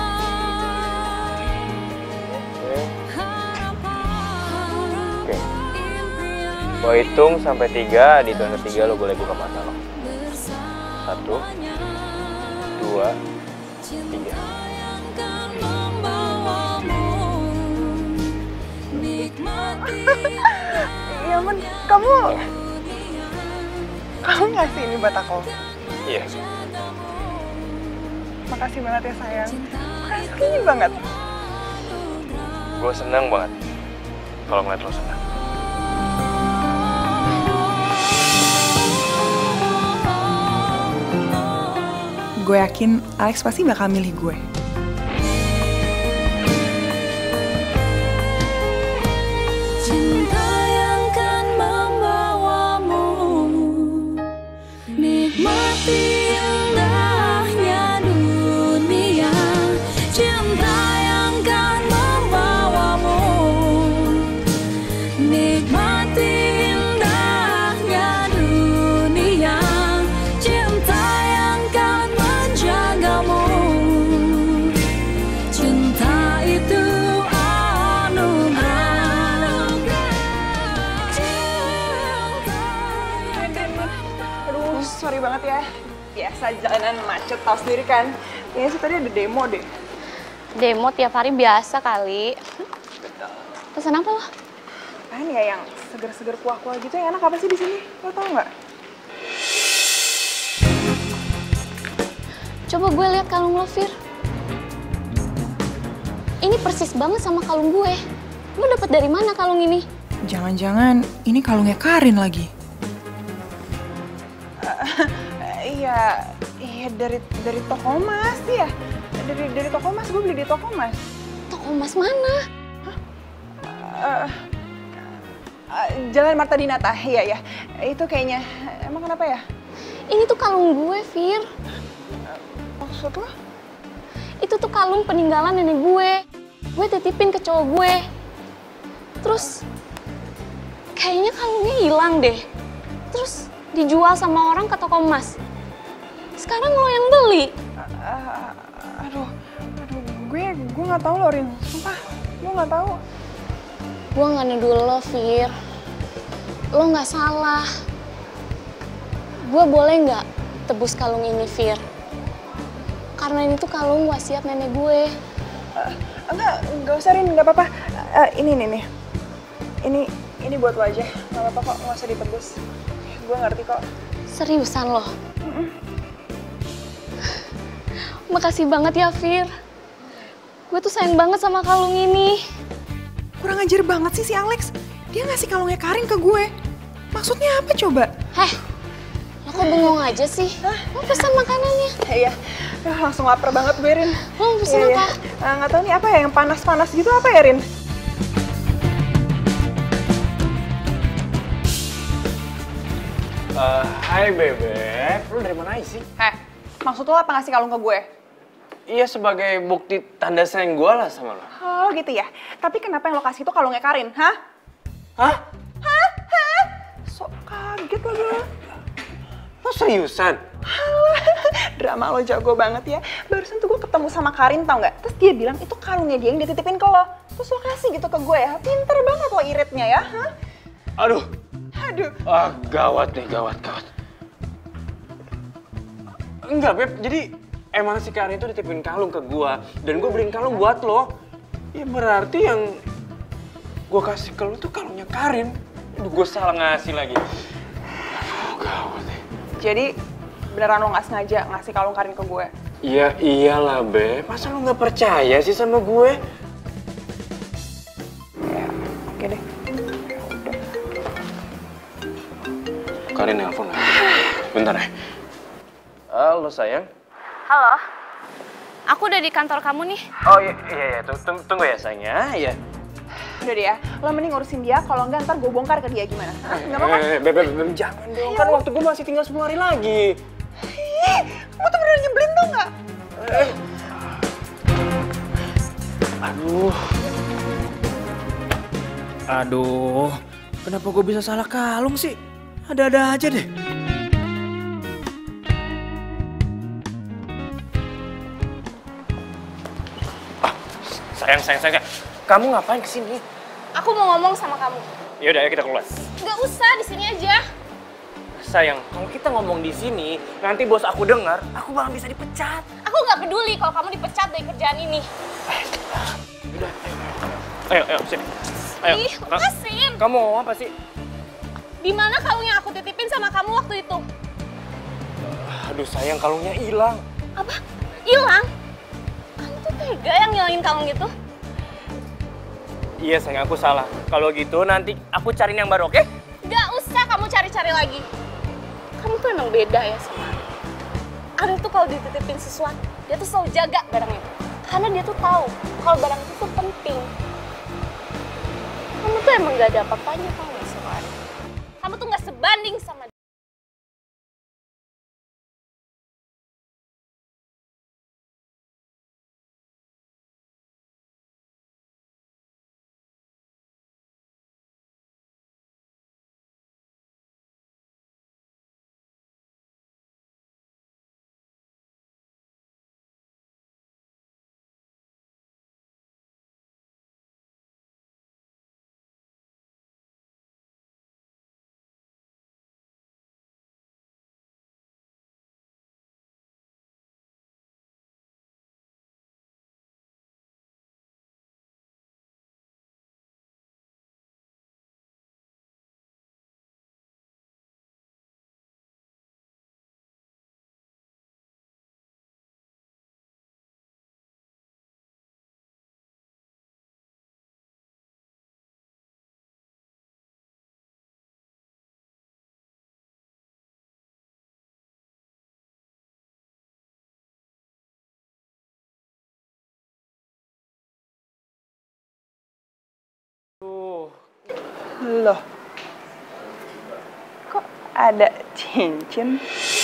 Oke. Gue hitung sampai tiga, di hitungan ketiga lo boleh buka mata lo. Satu, dua, tiga. Iya, Men. Kamu... Kamu ngasih ini buat aku? Iya. Makasih banget ya, sayang. Makasih banget. Gue seneng banget kalau ngeliat lo senang. Gue yakin Alex pasti bakal milih gue. Cinta yang kan membawamu, nikmati indahnya dunia. Cinta yang kan membawamu, nikmati indahnya dunia. Cinta yang kan menjagamu, cinta itu Aduh, sorry banget ya. Biasa jalanan macet, tau sendiri kan. Kayaknya sih tadi ada demo deh. Demo tiap hari biasa kali. Pesan apa lo? Apaan ya yang seger-seger kuah-kuah gitu yang enak apa sih di sini? Lo tau nggak? Coba gue lihat kalung lo, Fir. Ini persis banget sama kalung gue. Lo dapet dari mana kalung ini? Jangan-jangan ini kalungnya Karin lagi. Iya, iya dari dari toko emas ya. Dari dari toko emas, gue beli di toko emas. Toko emas mana? Uh, uh, Jalan Marta Dinata, iya ya. Itu kayaknya. Emang kenapa ya? Ini tuh kalung gue, Fir. Maksud lo? Itu tuh kalung peninggalan nenek gue. Gue titipin ke cowok gue. Terus kayaknya kalungnya hilang deh. Terus dijual sama orang ke toko emas. Sekarang lo yang beli. Uh, aduh, aduh, gue gue nggak tahu loh, Rin. Sumpah, gue nggak tahu. Gue nggak nuduh lo, Fir. Lo nggak salah. Gue boleh nggak tebus kalung ini, Fir? Karena ini tuh kalung wasiat nenek gue. Uh, enggak, enggak usah, Rin, nggak apa-apa. Uh, ini nih nih. Ini ini buat lo aja. Nggak apa-apa kok, nggak usah ditebus. Gue ngerti kok. Seriusan lo? Makasih banget ya, Fir. Gue tuh sayang banget sama kalung ini. Kurang ajar banget sih si Alex. Dia ngasih kalungnya Karin ke gue. Maksudnya apa coba? Heh, lo kok bengong aja sih? Lo pesan makanannya. Iya, ya, langsung lapar banget gue, Rin. Lo mau pesan ya, apa? Ya. Uh, nggak tahu nih apa ya, yang panas-panas gitu apa ya, Rin? Uh, hai Bebek, lu dari mana sih? Heh, maksud lo apa ngasih kalung ke gue? Iya, sebagai bukti tanda sayang gue lah sama lo. Oh gitu ya, tapi kenapa yang lo kasih itu kalungnya Karin, hah? Hah? Hah? Hah? Sok kaget lagi lo. Lo seriusan? Halah, drama lo jago banget ya. Barusan tuh gue ketemu sama Karin, tau nggak? Terus dia bilang itu kalungnya dia yang dititipin ke lo. Terus lo kasih gitu ke gue ya, pinter banget lo iritnya ya, hah? Aduh. Aduh. Ah, gawat nih, gawat, gawat. Enggak, Beb, jadi emang si Karin itu dititipin kalung ke gua dan gua beliin kalung buat lo. Ya berarti yang gua kasih ke lo tuh kalungnya Karin. Aduh, gua salah ngasih lagi. Aduh, gawat nih. Jadi beneran lo nggak sengaja ngasih kalung Karin ke gue? Iya iyalah, Beb. Masa lo nggak percaya sih sama gue? Ya, oke deh. Karin nelfon lagi. Bentar ya. Halo sayang. Halo. Aku udah di kantor kamu nih. Oh iya, iya, iya. Tunggu, tunggu ya sayangnya, iya. Udah deh ya, lo mending ngurusin dia, kalau enggak ntar gue bongkar ke dia gimana? Hah, nggak mau kan? Eh, Beb, Beb, Beb, jangan dong, kan waktu gue masih tinggal sepuluh hari lagi. Ih, kamu tuh bener nyebelin tau nggak? Eh. Aduh. Aduh, kenapa gue bisa salah kalung sih? Ada-ada aja deh. Ah, sayang, sayang, sayang. Kamu ngapain kesini? Aku mau ngomong sama kamu. Yaudah, ayo kita keluar. Gak usah, di sini aja. Sayang, kalau kita ngomong di sini, nanti bos aku dengar, aku bakal bisa dipecat. Aku nggak peduli kalau kamu dipecat dari kerjaan ini. Udah, ayo, ayo, sini. Ayo. Ih, lepasin. Kamu mau apa sih? Di mana kalung yang aku titipin sama kamu waktu itu? Aduh sayang, kalungnya hilang. Apa? Hilang? Kamu tuh tega yang ngilangin kalung itu? Iya sayang, aku salah. Kalau gitu nanti aku cariin yang baru, oke? Gak usah kamu cari-cari lagi. Kamu tuh emang beda ya sama Ari. Ari tuh kalau dititipin sesuatu, dia tuh selalu jaga barang itu. Karena dia tuh tahu kalau barang itu tuh penting. Kamu tuh emang gak ada apa-apanya tau gak sama Ari. Kamu tuh gak sebanding sama dia. Loh, kok ada cincin?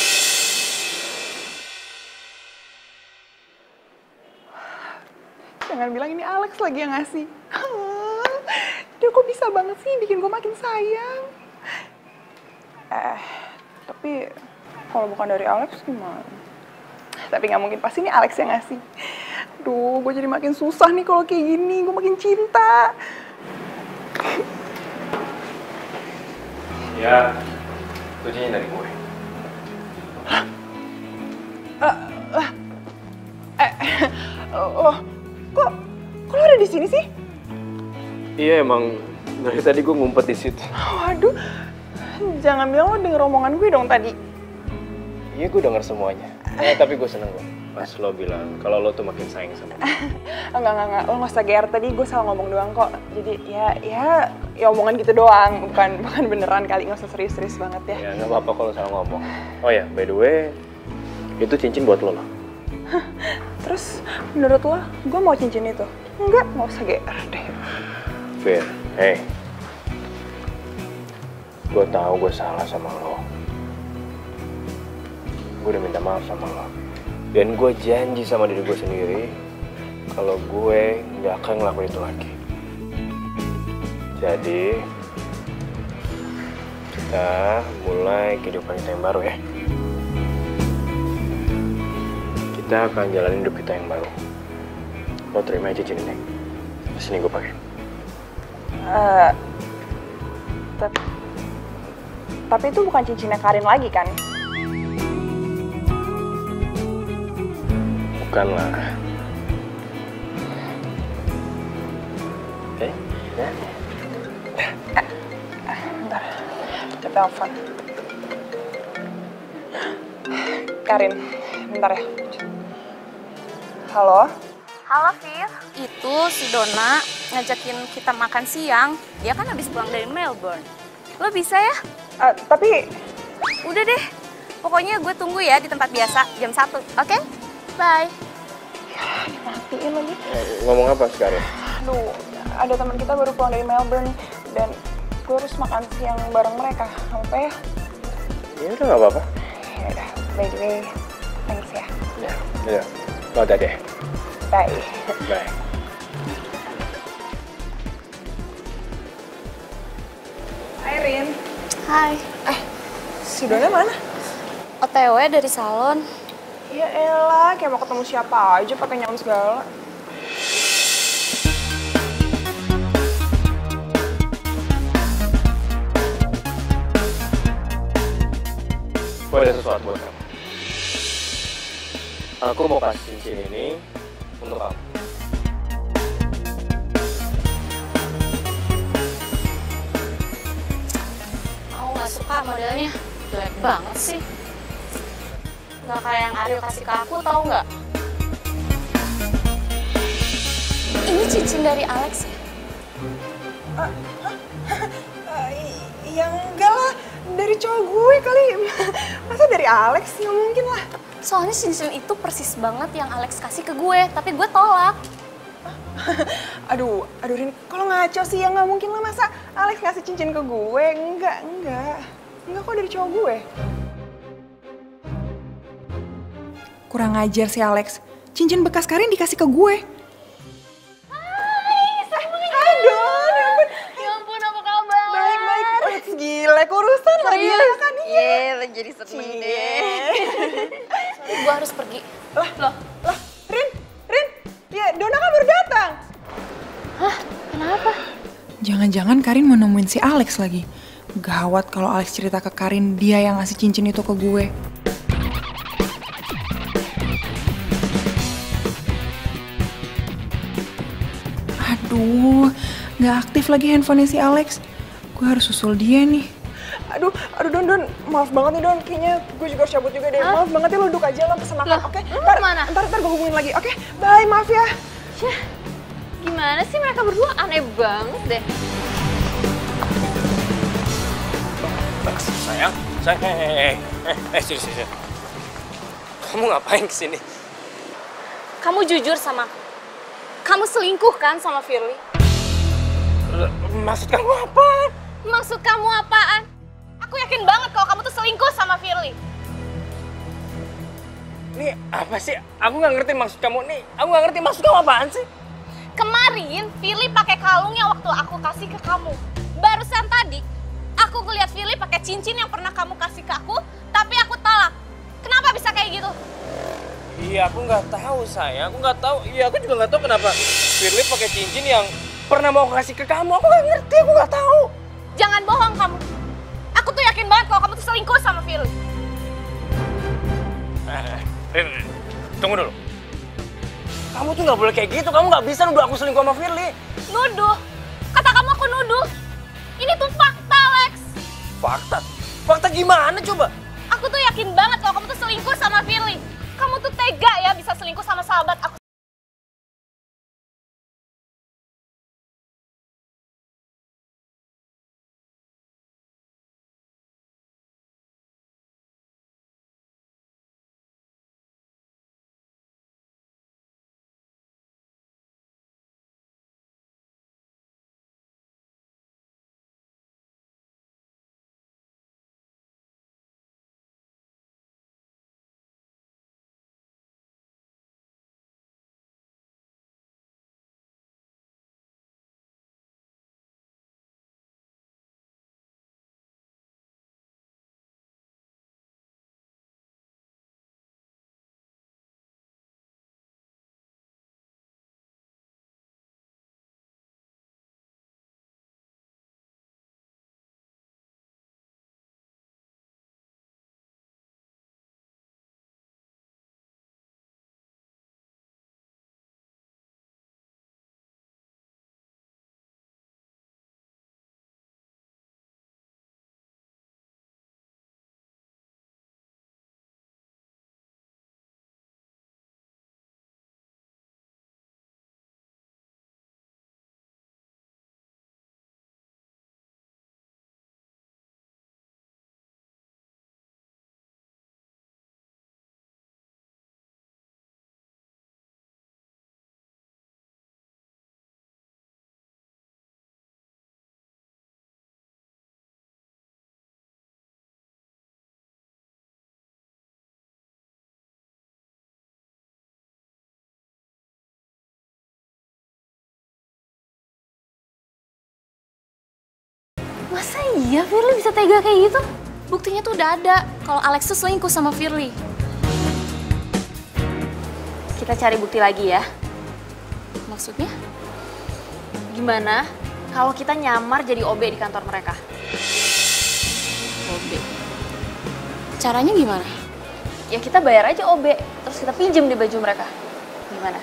Jangan bilang ini Alex lagi yang ngasih. Dia kok bisa banget sih bikin gue makin sayang. Eh, tapi kalau bukan dari Alex gimana? Tapi nggak mungkin, pasti ini Alex yang ngasih. Duh, gue jadi makin susah nih kalau kayak gini. Gue makin cinta. Ya, itu cincin dari gue. Uh, uh, eh, oh, kok, kok lo ada di sini sih? Iya emang dari tadi gue ngumpet di situ. Waduh, jangan bilang lo denger omongan gue dong tadi. Iya gue denger semuanya. Eh tapi gue seneng loh pas lo bilang kalau lo tuh makin sayang sama gue. Enggak, enggak, enggak, lo nggak usah gear, tadi gue salah ngomong doang kok. Jadi ya, ya, ya omongan gitu doang, bukan, bukan beneran kali, nggak usah serius-serius banget ya. Ya nggak apa-apa kalau salah ngomong. Oh ya, by the way, itu cincin buat lo loh. Terus menurut lo, gue mau cincin itu? Enggak, nggak usah gear deh. Fir, hey, gue tahu gue salah sama lo. Gue udah minta maaf sama lo. Dan gue janji sama diri gue sendiri kalau gue nggak akan ngelakuin itu lagi. Jadi kita mulai kehidupan kita yang baru ya. Kita akan jalanin hidup kita yang baru. Lo terima aja cincin ini. Sini gue pakai. Uh, tapi, tapi itu bukan cincinnya Karin lagi kan? Bukan lah. Oke? Ya. Bentar, kita telepon. Karin, bentar ya. Halo? Halo, Fir. Itu si Dona ngajakin kita makan siang. Dia kan habis pulang dari Melbourne. Lo bisa ya? Uh, tapi... Udah deh. Pokoknya gue tunggu ya di tempat biasa, jam satu. Oke? Okay? Bye. Matiin lagi. Ngomong apa sekarang? Aduh, ada teman kita baru pulang dari Melbourne dan gue harus makan siang bareng mereka. Apa ya? Ya udah nggak apa-apa. Ya udah, by the way, thanks ya. Ya, ya. Mau deh. Bye. Bye. Hai Rin. Hai, Eh, si Dona mana? O T W dari salon. Ya elah, kayak mau ketemu siapa aja pakai nyam segala. Gue ada sesuatu buat kamu. Aku mau kasih cincin ini untuk kamu. Aku nggak suka modelnya, jelek banget sih. Nggak kayak yang Ariel kasih ke aku, tahu nggak? Ini cincin dari Alex ya? Uh, ya enggak lah, dari cowok gue kali. Masa dari Alex? Nggak mungkin lah. Soalnya cincin itu persis banget yang Alex kasih ke gue, tapi gue tolak. Aduh, aduh Rin, kalau ngaco sih ya nggak mungkin lah, masa Alex ngasih cincin ke gue. Enggak, enggak. Enggak kok, dari cowok gue. Kurang ajar sih Alex. Cincin bekas Karin dikasih ke gue. Hai, semuanya. Hai Don, ya ampun. Ya ampun, apa kabar? Baik, baik. Wih, gila, kurusan lagi ya kan? Iya, jadi seneng deh. Sorry, gue harus pergi. Lah, lah, lah, Rin, Rin. Ya, Dona kan baru datang. Hah, kenapa? Jangan-jangan Karin mau nemuin si Alex lagi. Gawat kalau Alex cerita ke Karin dia yang ngasih cincin itu ke gue. Aduh, nggak aktif lagi handphonenya si Alex. Gue harus susul dia nih. Aduh, aduh Don, Don, maaf banget nih Don. Kayaknya gue juga harus cabut juga deh. Hah? Maaf banget ya, lo duduk aja, lo pesen makan, Loh, oke? lo Ntar, kemana? ntar, ntar gue hubungin lagi, oke? Bye, maaf ya. Syah, gimana sih mereka berdua aneh banget deh. Sayang, sayang, eh, eh, eh, eh, eh, sini, sini, sini. Kamu ngapain kesini? Kamu jujur sama aku. Kamu selingkuh kan sama Firly? Maksud kamu apa? Maksud kamu apaan? Aku yakin banget kalau kamu tuh selingkuh sama Firly. Nih, apa sih? Aku nggak ngerti maksud kamu nih. Aku nggak ngerti maksud kamu apaan sih? Kemarin Firly pakai kalung yang waktu aku kasih ke kamu. Barusan tadi aku ngeliat Firly pakai cincin yang pernah kamu kasih ke aku, tapi aku tolak. Kenapa bisa kayak gitu? Iya, aku nggak tahu sayang. Aku nggak tahu. Iya, aku juga nggak tahu kenapa Firly pakai cincin yang pernah mau kasih ke kamu. Aku nggak ngerti. Aku nggak tahu. Jangan bohong kamu. Aku tuh yakin banget kalau kamu tuh selingkuh sama Firly. Eh, Rin, Rin, tunggu dulu. Kamu tuh nggak boleh kayak gitu. Kamu nggak bisa nuduh aku selingkuh sama Firly. Nuduh? Kata kamu aku nuduh? Ini tuh fakta, Lex. Fakta? Fakta gimana coba? Aku tuh yakin banget kalau kamu tuh selingkuh sama Firly. Kamu tuh tega ya bisa selingkuh sama sahabat aku. Masa iya Firly bisa tega kayak gitu? Buktinya tuh udah ada kalau Alex tuh selingkuh sama Firly. Kita cari bukti lagi ya. Maksudnya? Gimana kalau kita nyamar jadi O B di kantor mereka? O B? Caranya gimana? Ya kita bayar aja O B, terus kita pinjem di baju mereka. Gimana?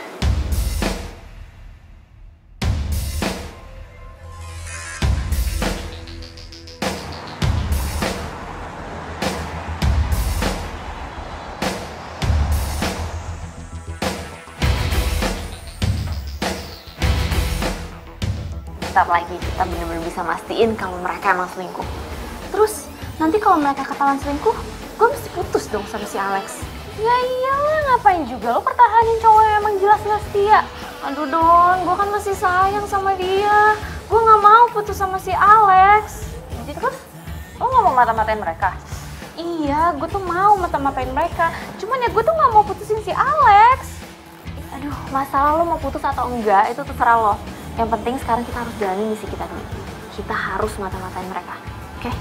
Bentar lagi kita bener-bener bisa mastiin kalau mereka emang selingkuh. Terus nanti kalau mereka ketahuan selingkuh, gue mesti putus dong sama si Alex. Ya iyalah, ngapain juga lo pertahanin cowok yang emang jelas gak setia. Aduh Don, gue kan masih sayang sama dia. Gue gak mau putus sama si Alex. Jadi terus lo gak mau mata-matain mereka? Iya, gue tuh mau mata-matain mereka. Cuman ya gue tuh gak mau putusin si Alex. Aduh, masalah lo mau putus atau enggak itu terserah lo. Yang penting sekarang kita harus jalani misi kita dulu. Kita harus mata-matain mereka, oke? Okay?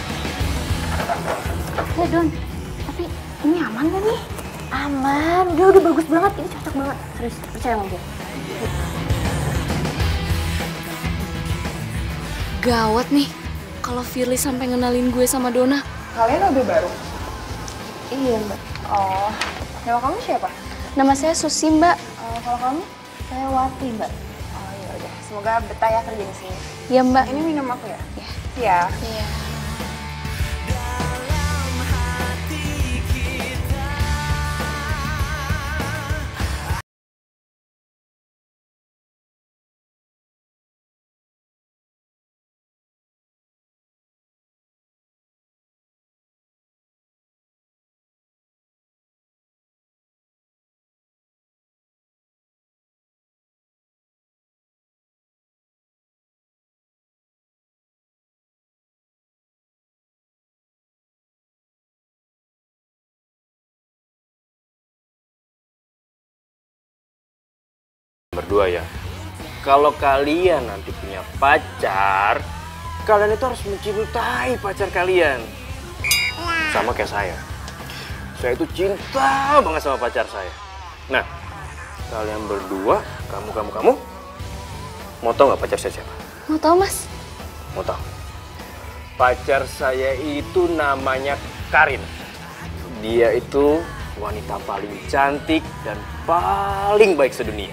Ya Don, tapi ini aman gak nih? Aman, udah udah bagus banget, ini cocok banget. Serius, percaya sama gue. Gawat nih, kalau Firly sampai ngenalin gue sama Donna. Kalian O B baru? Iya mbak. Oh, nama kamu siapa? Nama saya Susi mbak. Oh, kalau kamu? Saya Wati mbak. Oh iya udah, semoga betah ya kerja di sini. Iya mbak. Ini minum aku ya? Iya. Iya. Iya. Berdua ya, kalau kalian nanti punya pacar, kalian itu harus mencintai pacar kalian. Sama kayak saya. Saya itu cinta banget sama pacar saya. Nah, kalian berdua, kamu, kamu, kamu, mau tau nggak pacar saya siapa? Mau tahu mas? Mau tahu? Pacar saya itu namanya Karin. Dia itu wanita paling cantik dan paling baik sedunia.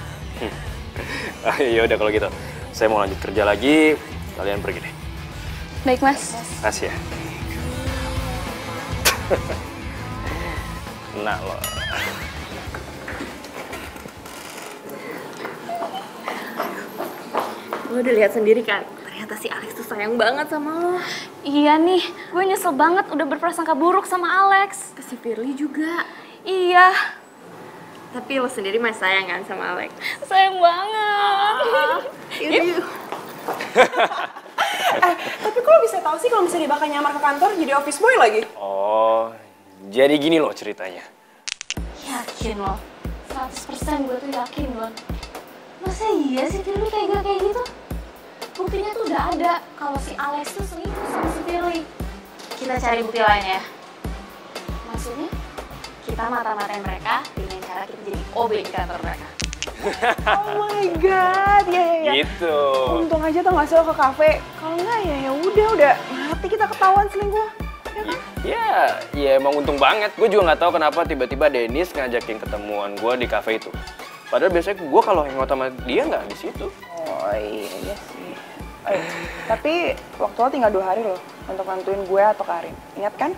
Ya udah kalau gitu, saya mau lanjut kerja lagi. Kalian pergi deh. Baik mas. Kasih ya. Nah lo. Lo udah lihat sendiri kan? Ternyata si Alex tuh sayang banget sama lo. Iya nih, gue nyesel banget udah berprasangka buruk sama Alex. Ke si Firly juga. Iya. Tapi lo sendiri masih sayang kan sama Alex? Sayang banget. Ah. Yaudah yuk. Eh, tapi kok lo bisa tahu sih kalau misalnya dia bakal nyamar ke kantor jadi office boy lagi? Oh, jadi gini loh ceritanya. Yakin lo? seratus persen gue tuh yakin lo. Masa iya sih Firly tega kayak gitu? Buktinya tuh udah ada kalau si Alex tuh selingkuh sama si Firly. Kita cari bukti lain ya. Maksudnya? Kita mata-matain mereka dengan cara kita jadi O B di kantor mereka. Oh my god, ya ya ya. Gitu. Untung aja tau gak sih lo ke kafe. Kalau enggak ya ya udah udah mati kita ketahuan selingkuh. Ya kan? Ya, ya emang untung banget. Gue juga nggak tahu kenapa tiba-tiba Dennis ngajakin ketemuan gue di kafe itu. Padahal biasanya gue kalau hangout sama dia nggak di situ. Oh iya sih. Eh, tapi waktu lo tinggal dua hari loh untuk nentuin gue atau Karin. Ingat kan?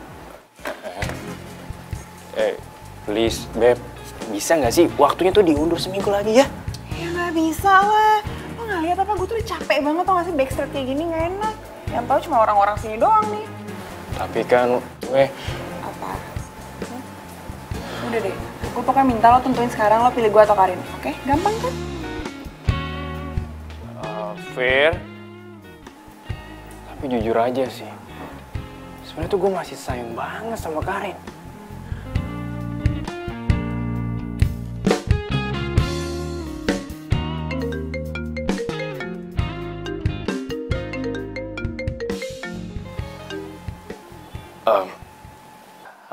Eh, please, Beb. Bisa nggak sih waktunya tuh diundur seminggu lagi ya? Ya nggak bisa lah. Lo nggak lihat apa gue tuh udah capek banget tau gak sih backstreet kayak gini nggak enak. Yang tahu cuma orang-orang sini doang nih. Tapi kan, gue... Apa? Hmm? Udah deh, gue pokoknya minta lo tentuin sekarang lo pilih gue atau Karin, oke? Gampang kan? Uh, fair. Tapi jujur aja sih. Sebenarnya tuh gue masih sayang banget sama Karin.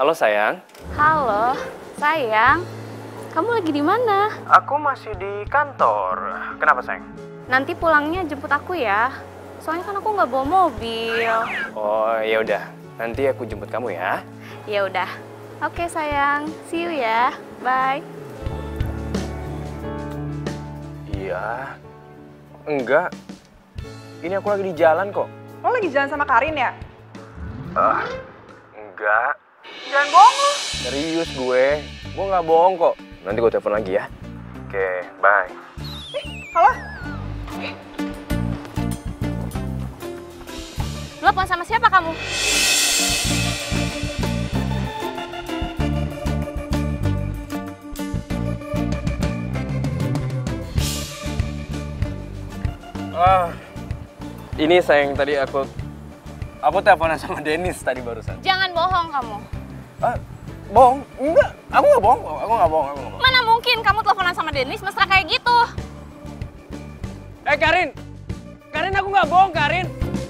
Halo sayang. Halo, sayang. Kamu lagi di mana? Aku masih di kantor. Kenapa sayang? Nanti pulangnya jemput aku ya. Soalnya kan aku nggak bawa mobil. Oh ya udah, nanti aku jemput kamu ya. Ya udah. Oke sayang, see you ya. Bye. Iya. Enggak. Ini aku lagi di jalan kok. Lo lagi jalan sama Karin ya? Ah, enggak. Jangan bohong lo. Serius gue. Gue nggak bohong kok. Nanti gue telepon lagi ya. Oke, bye. Eh, halo? Telepon sama siapa kamu? Ah, ini sayang tadi aku aku teleponan sama Dennis tadi barusan. Jangan bohong kamu. Ah, bohong? Enggak, aku nggak bohong. Aku nggak bohong. Aku nggak bohong. Mana mungkin kamu teleponan sama Dennis mesra kayak gitu? Eh Karin, Karin aku nggak bohong Karin.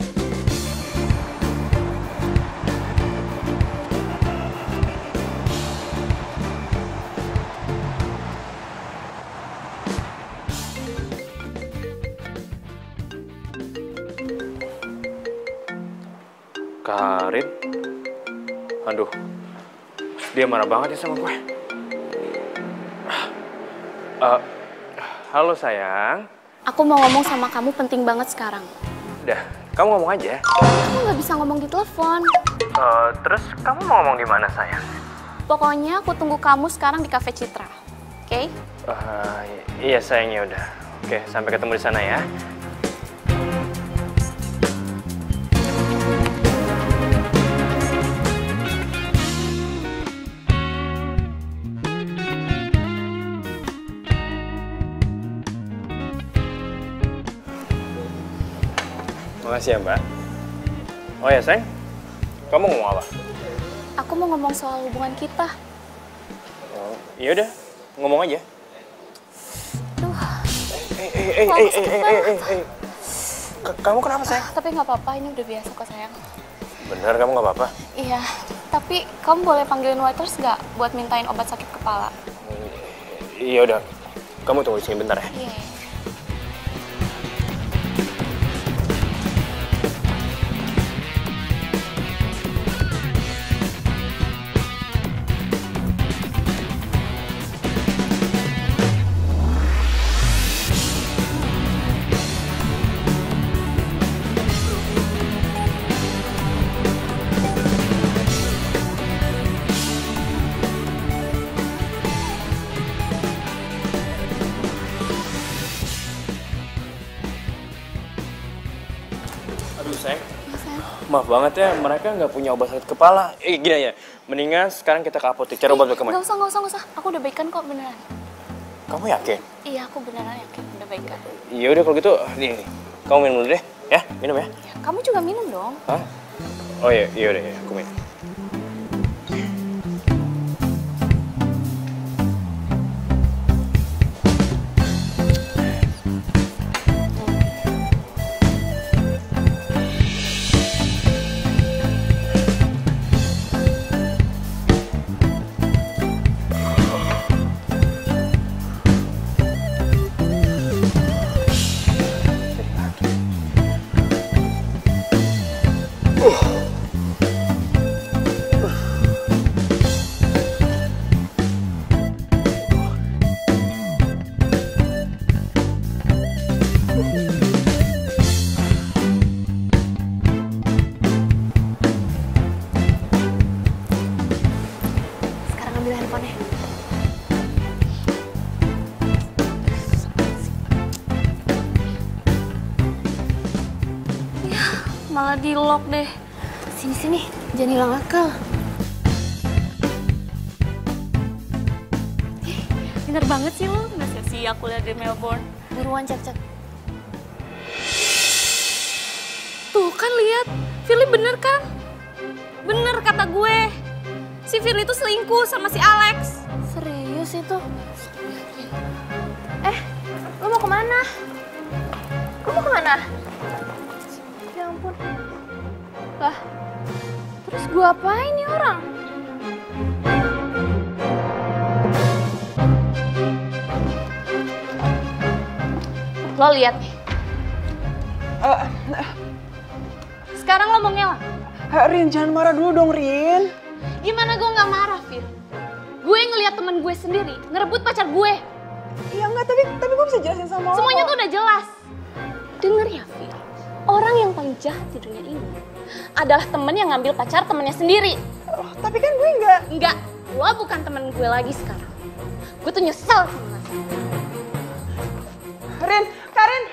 Karin, aduh, dia marah banget ya sama gue. Uh, halo sayang. Aku mau ngomong sama kamu penting banget sekarang. Udah, kamu ngomong aja. Kamu nggak bisa ngomong di telepon. Uh, terus kamu mau ngomong di mana sayang? Pokoknya aku tunggu kamu sekarang di Cafe Citra, oke? Okay? Uh, iya sayangnya udah. Oke, sampai ketemu di sana ya. Makasih ya Mbak. Oh ya sayang, kamu ngomong apa? Aku mau ngomong soal hubungan kita. Oh, iya udah, ngomong aja. Duh. Eh, eh, eh, eh, eh, eh, eh, eh, eh. Kamu kenapa sayang? Tapi nggak apa-apa, ini udah biasa kok sayang. Bener, kamu nggak apa-apa? Iya, tapi kamu boleh panggilin waiters nggak buat mintain obat sakit kepala? Iya udah, kamu tunggu di sini bentar ya. Iya. Maaf banget ya, mereka nggak punya obat sakit kepala. Eh, gini ya, mendingan sekarang kita ke apotek cari obat kemana? Nggak usah, nggak usah, nggak usah. Aku udah baikan kok, beneran. Kamu yakin? Iya, aku beneran yakin udah baikan. Iya udah kalau gitu, nih, nih, kamu minum dulu deh, ya, minum ya. Ya, kamu juga minum dong. Hah? Oh iya, iya udah, ya, aku minum. Malah di lock deh. Sini-sini, jangan hilang akal. Eh, pinter banget sih lo, nggak sia-sia kuliah di Melbourne. Buruan cek-cek. Tuh kan lihat, Firly bener kan? Bener kata gue. Si Firly itu selingkuh sama si Alex. Serius itu? Eh, lo mau kemana? Lo mau kemana? Ya ampun. Lah, terus gue apain nih orang? Lo lihat nih. Uh, Sekarang lo mau ngelak? uh, Rin, jangan marah dulu dong, Rin. Gimana gue nggak marah, Fir? Gue ngeliat temen gue sendiri ngerebut pacar gue. Iya enggak, tapi tapi gue bisa jelasin sama lo. Semuanya tuh udah jelas. Dengar ya, Fir. Orang yang paling jahat di dunia ini adalah temen yang ngambil pacar temennya sendiri. Oh, tapi kan gue enggak. Enggak, lo bukan temen gue lagi sekarang. Gue tuh nyesel sama lo. Rin, Karin.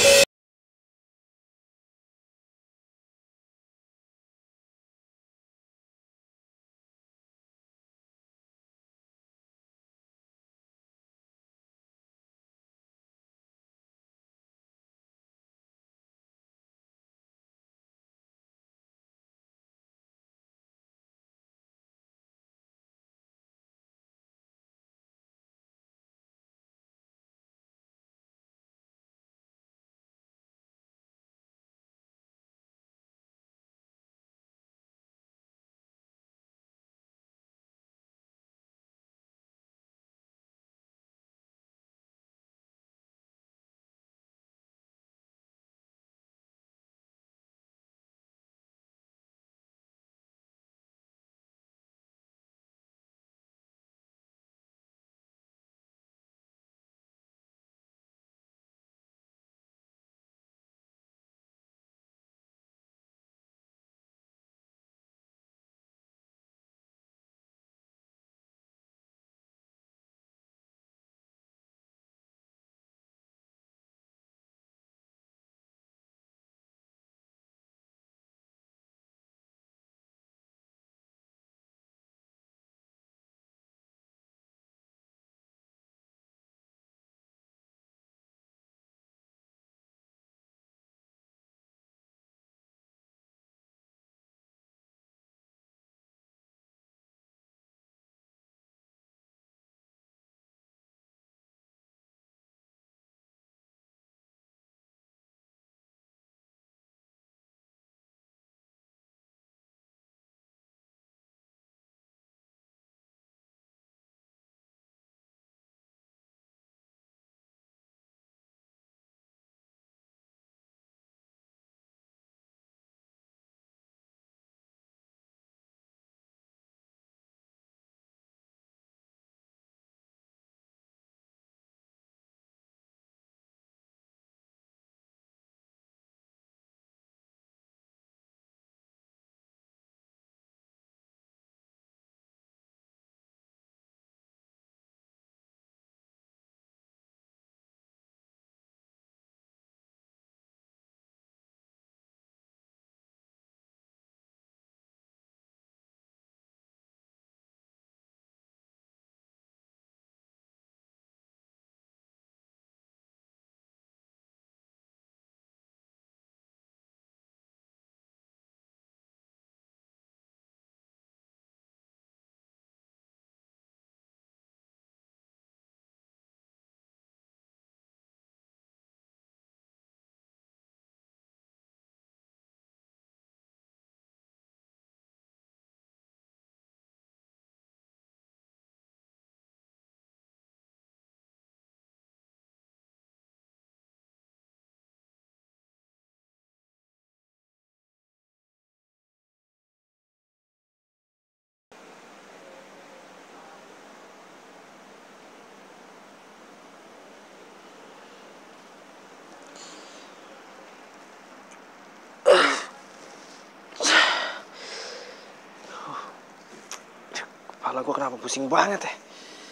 Kepala gue kenapa pusing banget ya?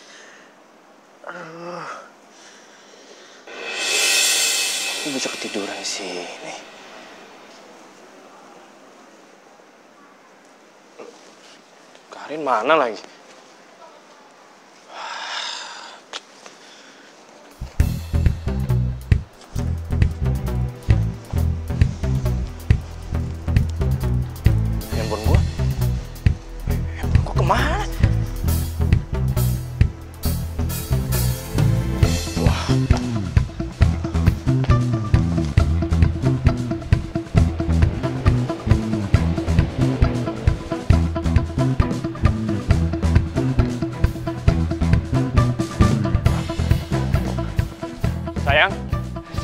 Aduh. Gue bisa ketiduran di sini. Karin mana lagi? Handphone gue? Handphone gue kemana?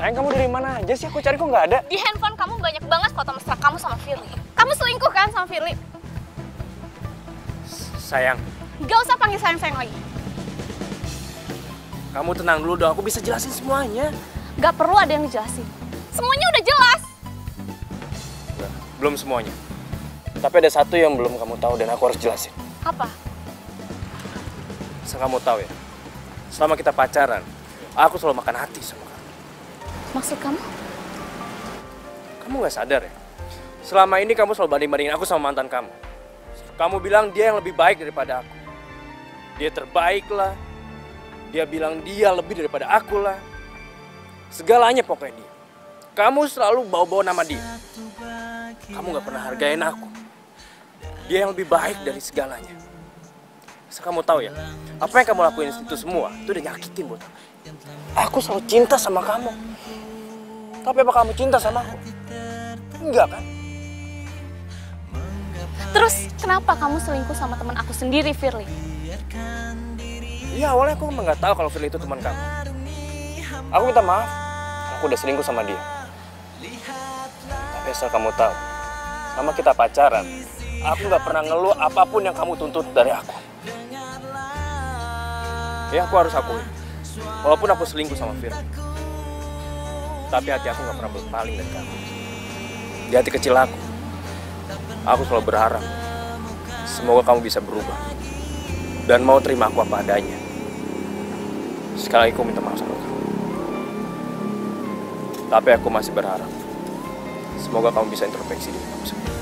Sayang, kamu dari mana aja sih? Aku cari kok nggak ada. Di handphone kamu banyak banget foto mesra kamu sama Firly. Kamu selingkuh kan sama Firly? Sayang, Gak usah panggil sayang-sayang lagi. kamu tenang dulu dong, aku bisa jelasin semuanya. Gak perlu ada yang dijelasin. Semuanya udah jelas. Belum semuanya. Tapi ada satu yang belum kamu tahu dan aku harus jelasin. Apa? Asal kamu tahu ya, selama kita pacaran, aku selalu makan hati sama kamu. Maksud kamu? Kamu gak sadar ya? Selama ini kamu selalu banding-bandingin aku sama mantan kamu. Kamu bilang dia yang lebih baik daripada aku. Dia terbaik lah. Dia bilang dia lebih daripada aku lah. Segalanya pokoknya dia. Kamu selalu bawa-bawa nama dia. Kamu gak pernah hargain aku. Dia yang lebih baik dari segalanya. Asal kamu tahu ya, apa yang kamu lakuin itu semua, itu udah nyakitin buat aku. Aku selalu cinta sama kamu. Tapi apa kamu cinta sama aku? Enggak kan? Terus kenapa kamu selingkuh sama teman aku sendiri, Firly? Iya, awalnya aku emang gak tahu kalau Firly itu teman kamu. Aku minta maaf, aku udah selingkuh sama dia. Tapi asal kamu tahu, selama kita pacaran, aku gak pernah ngeluh apapun yang kamu tuntut dari aku. Ya, aku harus akui, walaupun aku selingkuh sama Firly, tapi hati aku gak pernah berpaling dari kamu. Di hati kecil aku, aku selalu berharap semoga kamu bisa berubah dan mau terima aku apa adanya. Sekali lagi aku minta maaf sama kamu. Tapi aku masih berharap semoga kamu bisa introspeksi diri kamu sendiri.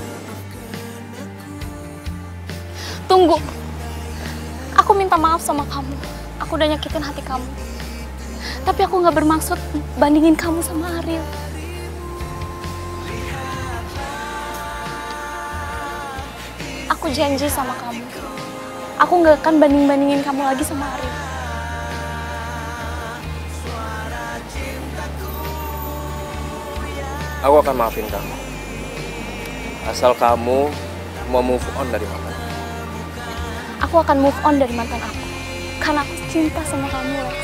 Tunggu. Aku minta maaf sama kamu. Aku udah nyakitin hati kamu. Tapi aku gak bermaksud bandingin kamu sama Ariel. Aku janji sama kamu. Aku gak akan banding-bandingin kamu lagi sama Ariel. Aku akan maafin kamu. Asal kamu mau move on dari mantan. Aku akan move on dari mantan aku. Karena aku cinta sama kamu, Lex.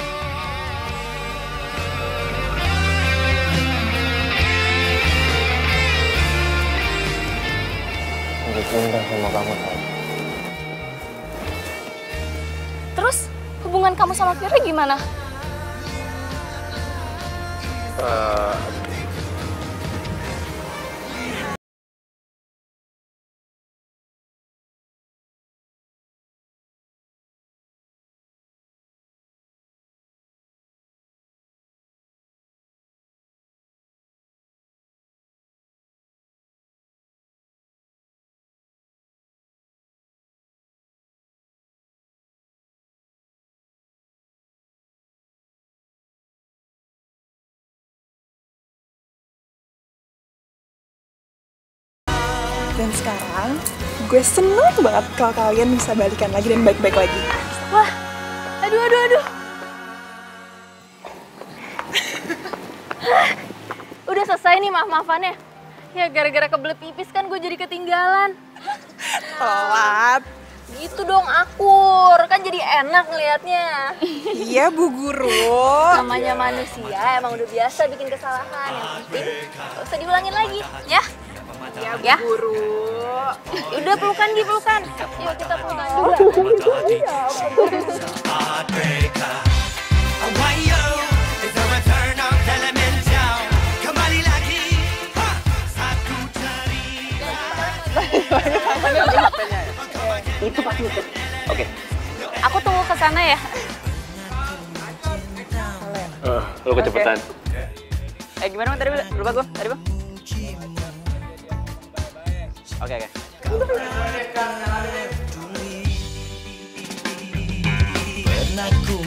Aku cinta sama kamu, sayang. Terus hubungan kamu sama Firly gimana? Uh, Dan sekarang, gue seneng banget kalau kalian bisa balikan lagi dan baik-baik lagi. Wah, aduh, aduh, aduh. Udah selesai nih maaf-maafannya. Ya gara-gara kebelet pipis kan gue jadi ketinggalan. Telat. Gitu dong akur, kan jadi enak ngelihatnya. Iya, Bu Guru. Namanya manusia emang udah biasa bikin kesalahan. Yang penting gak usah diulangin lagi, ya? Ya, Bu Guru. Udah pelukan, Gi, pelukan. Yuk kita pelukan dulu. Itu pasti ikut. Oke. Aku tunggu ke sana ya. uh, lo kecepatan. Eh gimana bang tadi lupa gue tadi bang? Oke oke. Pernah ku